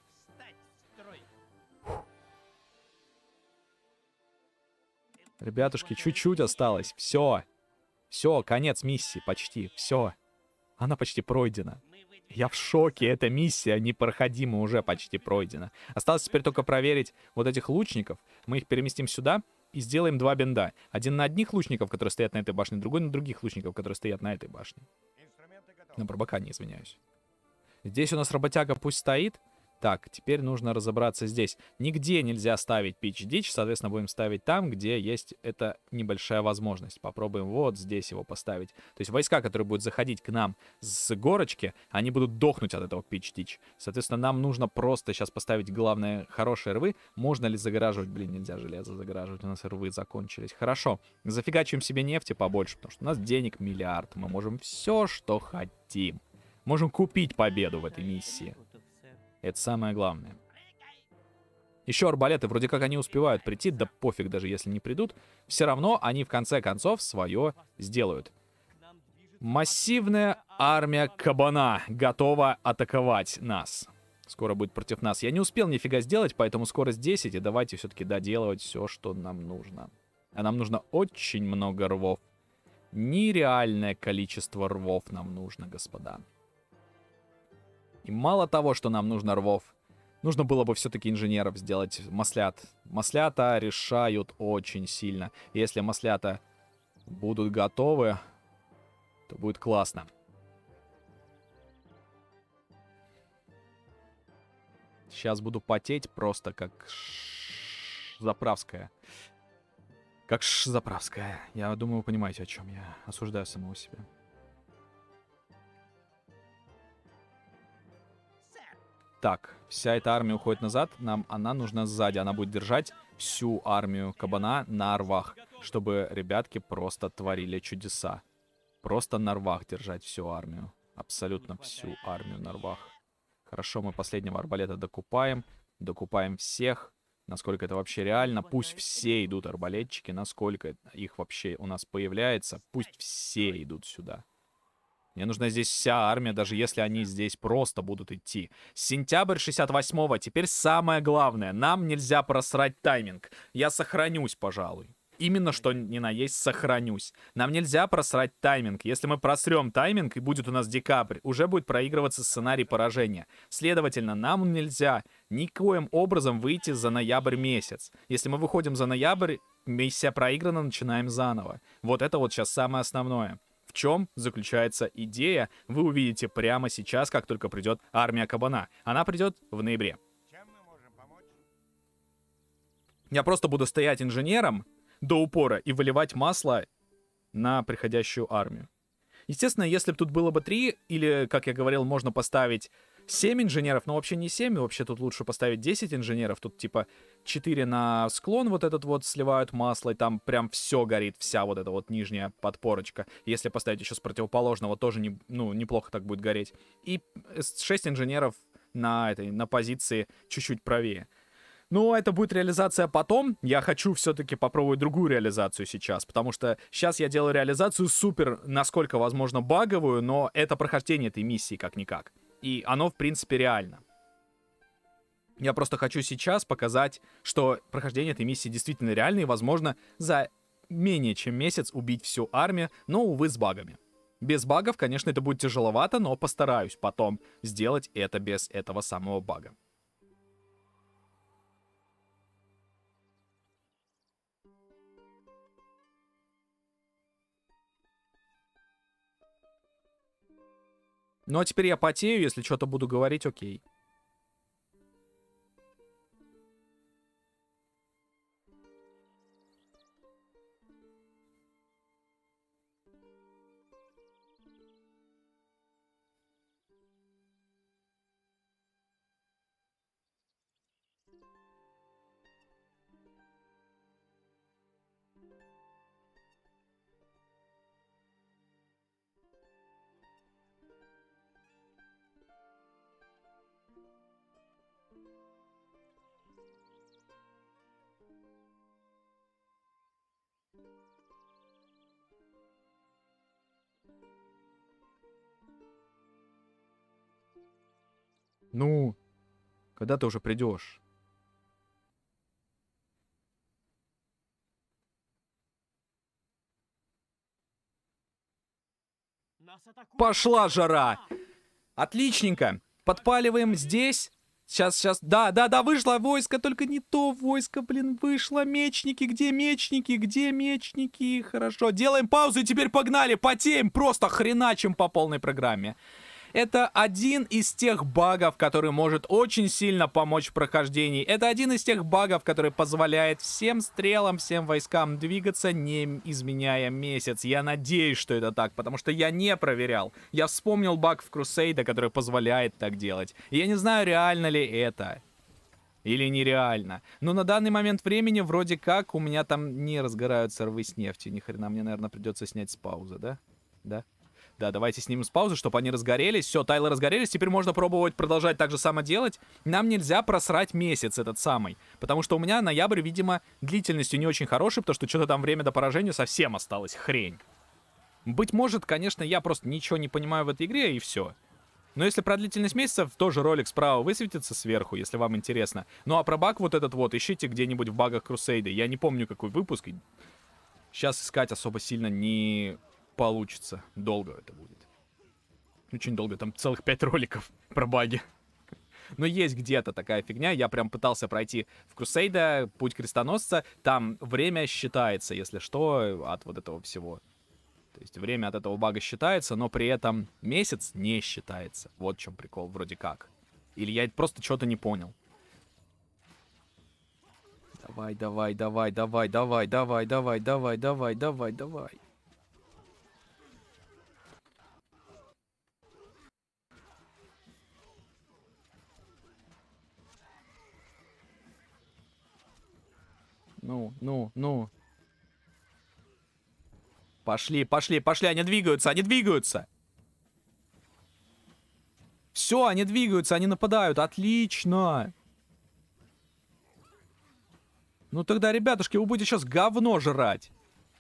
Ребятушки, чуть-чуть осталось. Все. Все, конец миссии почти. Все. Она почти пройдена. Я в шоке. Эта миссия непроходима уже почти пройдена. Осталось теперь только проверить вот этих лучников. Мы их переместим сюда и сделаем два бинда. Один на одних лучников, которые стоят на этой башне, другой на других лучников, которые стоят на этой башне. На Барбакане, извиняюсь. Здесь у нас работяга пусть стоит. Так, теперь нужно разобраться здесь. Нигде нельзя ставить пич-дич, соответственно, будем ставить там, где есть эта небольшая возможность. Попробуем вот здесь его поставить. То есть войска, которые будут заходить к нам с горочки, они будут дохнуть от этого пич-дич. Соответственно, нам нужно просто сейчас поставить, главное, хорошие рвы. Можно ли загораживать? Блин, нельзя железо загораживать, у нас рвы закончились. Хорошо, зафигачиваем себе нефти побольше, потому что у нас денег миллиард. Мы можем все, что хотим. Можем купить победу в этой миссии. Это самое главное. Еще арбалеты, вроде как они успевают прийти, да пофиг даже если не придут. Все равно они в конце концов свое сделают. Массивная армия кабана готова атаковать нас. Скоро будет против нас. Я не успел нифига сделать, поэтому скорость десять. И давайте все-таки доделывать все, что нам нужно. А нам нужно очень много рвов. Нереальное количество рвов нам нужно, господа. И мало того, что нам нужно рвов, нужно было бы все-таки инженеров сделать, маслят. Маслята решают очень сильно. Если маслята будут готовы, то будет классно. Сейчас буду потеть просто как заправская. Как заправская. Я думаю, вы понимаете, о чем я. Осуждаю самого себя. Так, вся эта армия уходит назад, нам она нужна сзади, она будет держать всю армию кабана на рвах, чтобы ребятки просто творили чудеса. Просто на рвах держать всю армию, абсолютно всю армию на рвах. Хорошо, мы последнего арбалета докупаем, докупаем всех, насколько это вообще реально. Пусть все идут арбалетчики, насколько их вообще у нас появляется, пусть все идут сюда. Мне нужна здесь вся армия, даже если они здесь просто будут идти. Сентябрь шестьдесят восьмого. Теперь самое главное. Нам нельзя просрать тайминг. Я сохранюсь, пожалуй. Именно что ни на есть сохранюсь. Нам нельзя просрать тайминг. Если мы просрем тайминг и будет у нас декабрь, уже будет проигрываться сценарий поражения. Следовательно, нам нельзя никоим образом выйти за ноябрь месяц. Если мы выходим за ноябрь, миссия проиграна, начинаем заново. Вот это вот сейчас самое основное. В чем заключается идея, вы увидите прямо сейчас, как только придет армия кабана. Она придет в ноябре. Чем мы можем помочь? Я просто буду стоять инженером до упора и выливать масло на приходящую армию. Естественно, если бы тут было бы три, или, как я говорил, можно поставить семь инженеров, но вообще не семь, вообще тут лучше поставить десять инженеров. Тут типа четыре на склон вот этот вот сливают масло, и там прям все горит, вся вот эта вот нижняя подпорочка. Если поставить еще с противоположного, тоже не, ну, неплохо так будет гореть. И шесть инженеров на этой, на позиции чуть-чуть правее. Но это будет реализация потом. Я хочу все-таки попробовать другую реализацию сейчас, потому что сейчас я делаю реализацию супер, насколько возможно, баговую, но это прохождение этой миссии как-никак. И оно, в принципе, реально. Я просто хочу сейчас показать, что прохождение этой миссии действительно реально, и, возможно, за менее чем месяц убить всю армию, но, увы, с багами. Без багов, конечно, это будет тяжеловато, но постараюсь потом сделать это без этого самого бага. Ну а теперь я потею, если что-то буду говорить, окей. Ну, когда ты уже придешь? Пошла жара! Отличненько. Подпаливаем здесь. Сейчас, сейчас. Да, да, да, вышло войско, только не то войско, блин, вышло. Мечники, где мечники, где мечники? Хорошо, делаем паузу и теперь погнали, потеем, просто хреначим по полной программе. Это один из тех багов, который может очень сильно помочь в прохождении. Это один из тех багов, который позволяет всем стрелам, всем войскам двигаться, не изменяя месяц. Я надеюсь, что это так, потому что я не проверял. Я вспомнил баг в Крусейда, который позволяет так делать. И я не знаю, реально ли это. Или нереально. Но на данный момент времени вроде как у меня там не разгораются рвы с нефтью. Ни хрена, мне, наверное, придется снять с паузы, да? Да? Да, давайте снимем с паузы, чтобы они разгорелись. Все, тайлы разгорелись, теперь можно пробовать продолжать так же само делать. Нам нельзя просрать месяц этот самый. Потому что у меня ноябрь, видимо, длительностью не очень хороший, потому что что-то там время до поражения совсем осталось. Хрень. Быть может, конечно, я просто ничего не понимаю в этой игре, и все. Но если про длительность месяцев, тоже ролик справа высветится сверху, если вам интересно. Ну а про баг вот этот вот ищите где-нибудь в багах Крусейда. Я не помню, какой выпуск. Сейчас искать особо сильно не... получится. Долго это будет. Очень долго. Там целых пять роликов про баги. Но есть где-то такая фигня. Я прям пытался пройти в Крусейда, Путь Крестоносца. Там время считается, если что, от вот этого всего. То есть время от этого бага считается, но при этом месяц не считается. Вот в чем прикол, вроде как. Или я просто что-то не понял. Давай, давай, давай, давай, давай, давай, давай, давай, давай, давай, давай. Ну, ну, ну. Пошли, пошли, пошли, они двигаются, они двигаются. Все, они двигаются, они нападают, отлично. Ну тогда, ребятушки, вы будете сейчас говно жрать.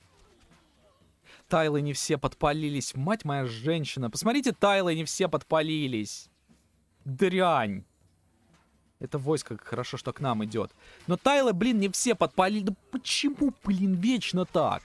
Тайлы не все подпалились, мать моя женщина. Посмотрите, тайлы не все подпалились. Дрянь. Это войско хорошо, что к нам идет. Но тайлы, блин, не все подпалили. Да почему, блин, вечно так?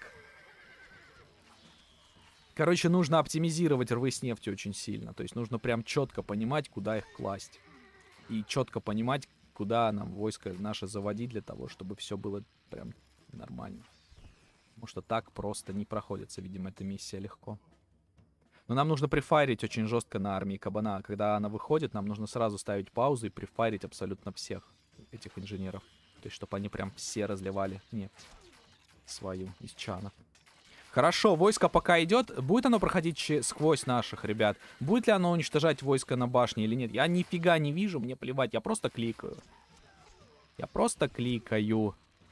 Короче, нужно оптимизировать рвы с нефтью очень сильно. То есть нужно прям четко понимать, куда их класть. И четко понимать, куда нам войско наше заводить для того, чтобы все было прям нормально. Потому что так просто не проходится, видимо, эта миссия легко. Но нам нужно префайрить очень жестко на армии кабана. Когда она выходит, нам нужно сразу ставить паузу и префайрить абсолютно всех этих инженеров. То есть, чтобы они прям все разливали нефть свою из чанов. Хорошо, войско пока идет. Будет оно проходить сквозь наших ребят? Будет ли оно уничтожать войско на башне или нет? Я нифига не вижу, мне плевать. Я просто кликаю. Я просто кликаю.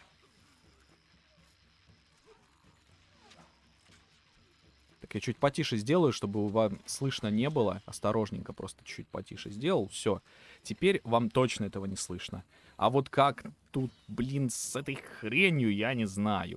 Так, я чуть потише сделаю, чтобы вам слышно не было. Осторожненько, просто чуть потише сделал. Все. Теперь вам точно этого не слышно. А вот как тут, блин, с этой хренью, я не знаю.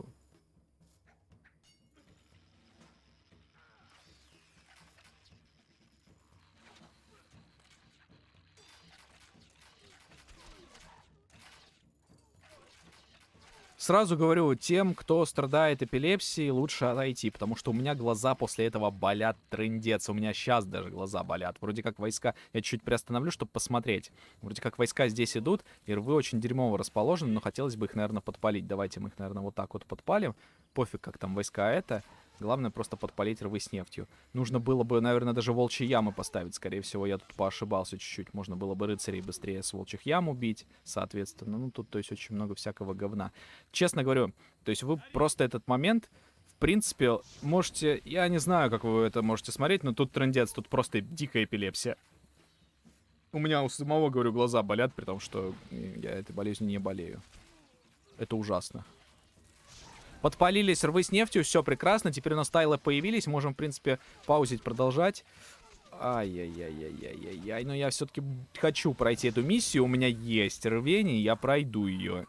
Сразу говорю, тем, кто страдает эпилепсией, лучше отойти, потому что у меня глаза после этого болят трындец. У меня сейчас даже глаза болят. Вроде как войска... Я чуть-чуть приостановлю, чтобы посмотреть. Вроде как войска здесь идут, и рвы очень дерьмово расположены, но хотелось бы их, наверное, подпалить. Давайте мы их, наверное, вот так вот подпалим. Пофиг, как там войска это. Главное просто подпалить рвы с нефтью. Нужно было бы, наверное, даже волчьи ямы поставить. Скорее всего, я тут поошибался чуть-чуть. Можно было бы рыцарей быстрее с волчьих ям убить, соответственно. Ну, тут, то есть, очень много всякого говна. Честно говорю, то есть вы просто этот момент, в принципе, можете... Я не знаю, как вы это можете смотреть, но тут трындец, тут просто дикая эпилепсия. У меня у самого, говорю, глаза болят, при том, что я этой болезнью не болею. Это ужасно. Подпалились рвы с нефтью, все прекрасно. Теперь у нас тайлы появились. Можем, в принципе, паузить, продолжать. Ай-яй-яй-яй-яй-яй. Но я все-таки хочу пройти эту миссию. У меня есть рвение, я пройду ее.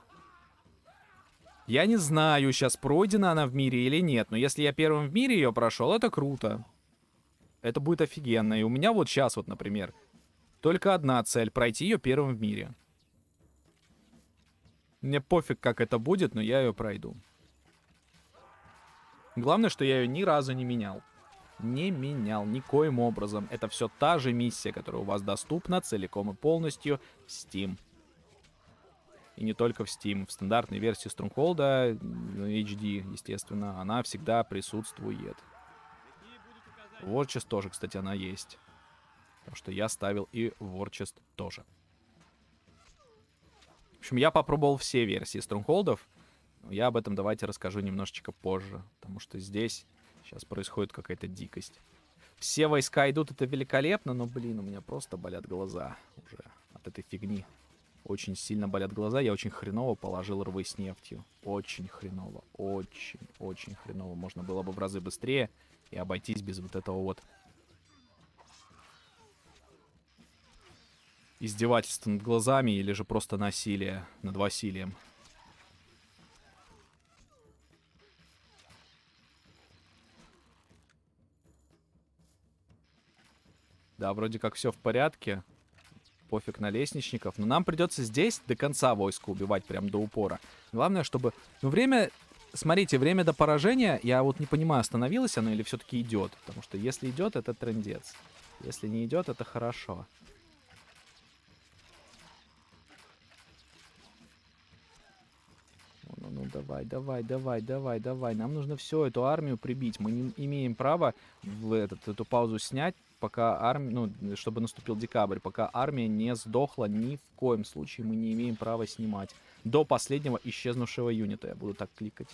Я не знаю, сейчас пройдена она в мире или нет. Но если я первым в мире ее прошел, это круто. Это будет офигенно. И у меня вот сейчас вот, например, только одна цель. Пройти ее первым в мире. Мне пофиг, как это будет, но я ее пройду. Главное, что я ее ни разу не менял. Не менял никоим образом. Это все та же миссия, которая у вас доступна целиком и полностью в Steam. И не только в Steam. В стандартной версии Stronghold эйч ди, естественно, она всегда присутствует. В Warchest тоже, кстати, она есть. Потому что я ставил и Warchest тоже. В общем, я попробовал все версии Стронгхолдов. Я об этом давайте расскажу немножечко позже. Потому что здесь сейчас происходит какая-то дикость. Все войска идут, это великолепно, но, блин, у меня просто болят глаза уже от этой фигни. Очень сильно болят глаза. Я очень хреново положил рвы с нефтью. Очень хреново. Очень, очень хреново. Можно было бы в разы быстрее и обойтись без вот этого вот издевательства над глазами или же просто насилие над Василием. Да, вроде как все в порядке. Пофиг на лестничников. Но нам придется здесь до конца войска убивать, прям до упора. Главное, чтобы... Ну, время... Смотрите, время до поражения, я вот не понимаю, остановилось оно или все-таки идет. Потому что если идет, это трындец. Если не идет, это хорошо. Ну, ну, давай, давай, давай, давай, давай. Нам нужно всю эту армию прибить. Мы не имеем права в этот, эту паузу снять, пока армия, ну, чтобы наступил декабрь, пока армия не сдохла, ни в коем случае мы не имеем права снимать. До последнего исчезнувшего юнита я буду так кликать.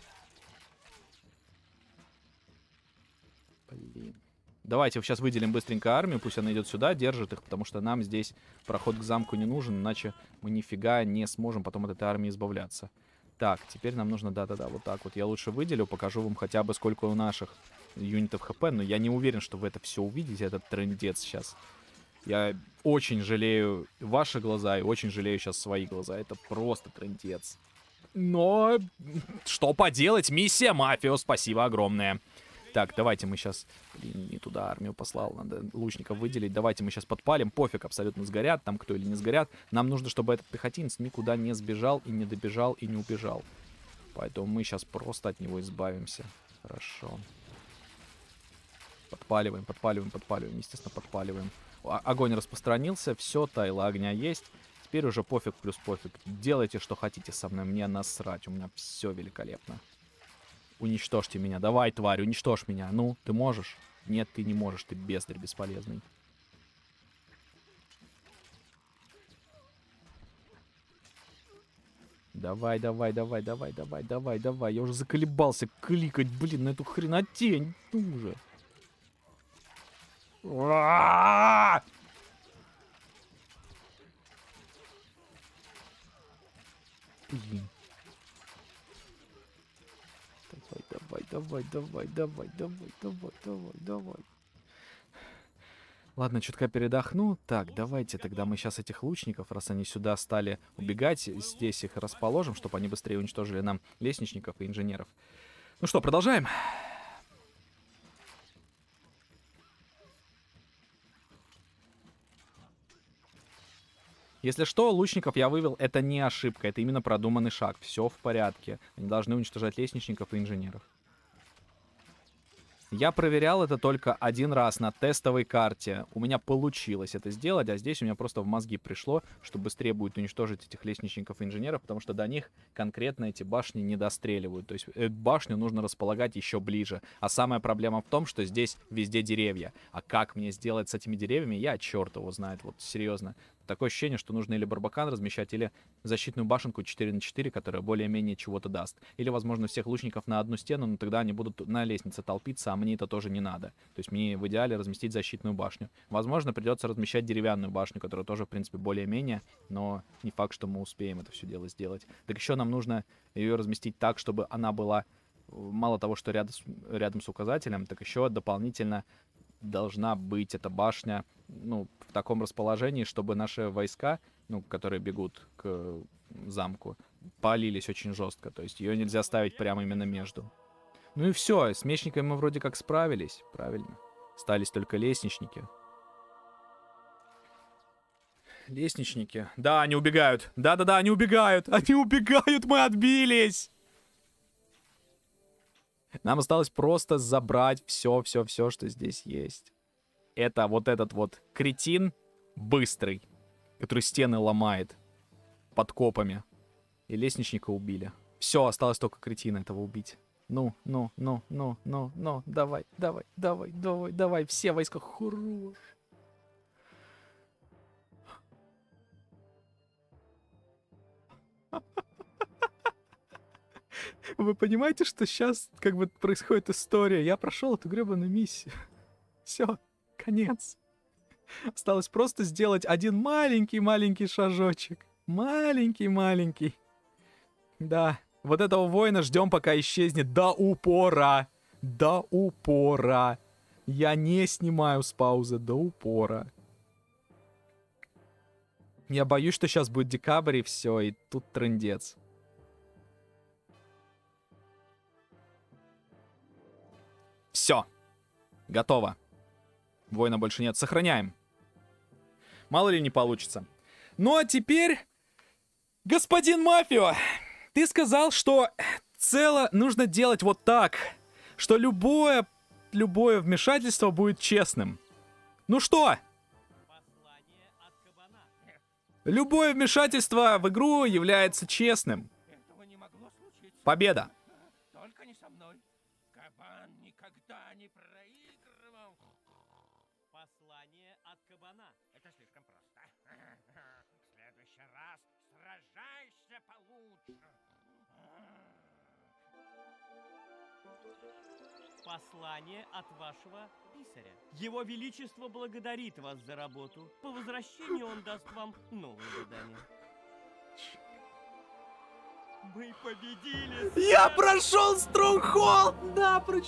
Блин. Давайте сейчас выделим быстренько армию, пусть она идет сюда, держит их, потому что нам здесь проход к замку не нужен, иначе мы нифига не сможем потом от этой армии избавляться. Так, теперь нам нужно, да-да-да, вот так вот. Я лучше выделю, покажу вам хотя бы сколько у наших юнитов хп, но я не уверен, что вы это все увидите, этот трындец сейчас. Я очень жалею ваши глаза и очень жалею сейчас свои глаза. Это просто трындец. Но что поделать, миссия Мафио, спасибо огромное. Так, давайте мы сейчас... Блин, не туда армию послал, надо лучников выделить. Давайте мы сейчас подпалим, пофиг, абсолютно сгорят, там кто или не сгорят. Нам нужно, чтобы этот пехотинец никуда не сбежал, и не добежал, и не убежал. Поэтому мы сейчас просто от него избавимся. Хорошо. Подпаливаем, подпаливаем, подпаливаем, естественно, подпаливаем. Огонь распространился, все, тайла огня есть. Теперь уже пофиг плюс пофиг. Делайте, что хотите со мной, мне насрать, у меня все великолепно. Уничтожьте меня. Давай, тварь, уничтожь меня. Ну, ты можешь? Нет, ты не можешь. Ты бездарь бесполезный. Давай, давай, давай, давай, давай, давай, давай. Я уже заколебался кликать, блин, на эту хренотень. Ну уже. Блин. Давай, давай, давай, давай, давай, давай, давай, давай, давай. Ладно, чутка передохну. Так, давайте тогда мы сейчас этих лучников, раз они сюда стали убегать, здесь их расположим, чтобы они быстрее уничтожили нам лестничников и инженеров. Ну что, продолжаем. Если что, лучников я вывел, это не ошибка, это именно продуманный шаг. Все в порядке. Они должны уничтожать лестничников и инженеров. Я проверял это только один раз на тестовой карте. У меня получилось это сделать, а здесь у меня просто в мозги пришло, что быстрее будет уничтожить этих лестничников и инженеров, потому что до них конкретно эти башни не достреливают. То есть эту башню нужно располагать еще ближе. А самая проблема в том, что здесь везде деревья. А как мне сделать с этими деревьями, я черт его знает, вот серьезно. Такое ощущение, что нужно или барбакан размещать, или защитную башенку четыре на четыре, которая более-менее чего-то даст. Или, возможно, всех лучников на одну стену, но тогда они будут на лестнице толпиться, а мне это тоже не надо. То есть мне в идеале разместить защитную башню. Возможно, придется размещать деревянную башню, которая тоже, в принципе, более-менее, но не факт, что мы успеем это все дело сделать. Так еще нам нужно ее разместить так, чтобы она была, мало того, что рядом с, рядом с указателем, так еще дополнительно должна быть эта башня, ну, в таком расположении, чтобы наши войска, ну, которые бегут к замку, палились очень жестко. То есть ее нельзя ставить прямо именно между. Ну и все, с мечниками мы вроде как справились, правильно. Остались только лестничники. Лестничники. Да, они убегают. Да-да-да, они убегают. Они убегают, мы отбились. Нам осталось просто забрать все-все-все, что здесь есть. Это вот этот вот кретин быстрый, который стены ломает подкопами. И лестничника убили. Все, осталось только кретина этого убить. Ну, ну, ну, ну, ну, ну, давай, давай, давай, давай, давай, все войска, хорош. Вы понимаете, что сейчас как бы происходит история? Я прошел эту гребаную миссию. Все, конец. Осталось просто сделать один маленький-маленький шажочек. Маленький-маленький. Да, вот этого воина ждем, пока исчезнет до упора. До упора. Я не снимаю с паузы до упора. Я боюсь, что сейчас будет декабрь и все, и тут трындец. Все. Готово. Воина больше нет. Сохраняем. Мало ли не получится. Ну а теперь... Господин Мафио, ты сказал, что цело нужно делать вот так. Что любое, любое вмешательство будет честным. Ну что? Любое вмешательство в игру является честным. Победа. Только не со мной. Кабан никогда не проигрывал. Послание от кабана. Это слишком просто. В следующий раз сражайся получше. Послание от вашего писаря. Его Величество благодарит вас за работу. По возвращению он даст вам новое задание. Мы победили! Я прошел Стронгхолд! Напрочь!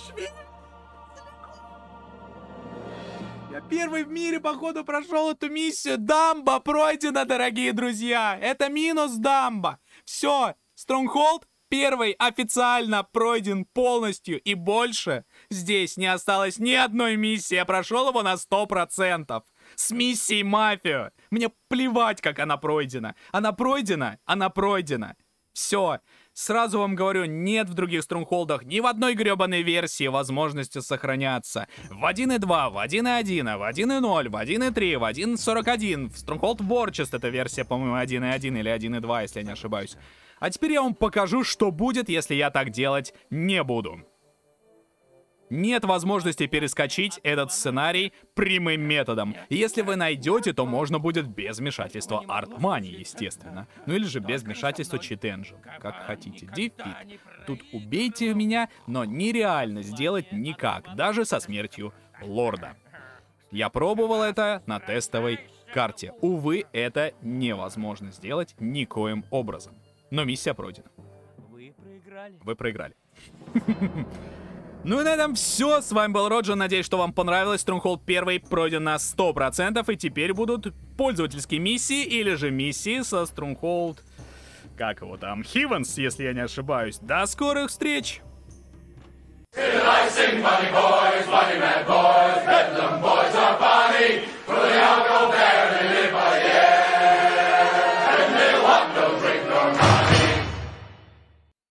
Я первый в мире, походу, прошел эту миссию. Дамба пройдена, дорогие друзья. Это минус дамба. Все, Стронгхолд первый официально пройден полностью. И больше здесь не осталось ни одной миссии. Я прошел его на сто процентов. С миссией Мафио. Мне плевать, как она пройдена. Она пройдена, она пройдена. Все. Сразу вам говорю, нет в других Стронгхолдах ни в одной гребаной версии возможности сохраняться. В один и два, в один и один, в один и ноль, в один и три, в один и сорок один. В Stronghold Warchest эта версия, по-моему, один и один или один и два, если я не ошибаюсь. А теперь я вам покажу, что будет, если я так делать не буду. Нет возможности перескочить этот сценарий прямым методом. Если вы найдете, то можно будет без вмешательства Art-Money, естественно. Ну или же без вмешательства Cheat Engine. Как хотите. Defeat. Тут убейте меня, но нереально сделать никак. Даже со смертью Лорда. Я пробовал это на тестовой карте. Увы, это невозможно сделать никоим образом. Но миссия пройдена. Вы проиграли. Вы проиграли. Ну и на этом все. С вами был Роджер. Надеюсь, что вам понравилось. Stronghold один пройден на сто процентов. И теперь будут пользовательские миссии или же миссии со Stronghold... Как его там? Хивенс, если я не ошибаюсь. До скорых встреч!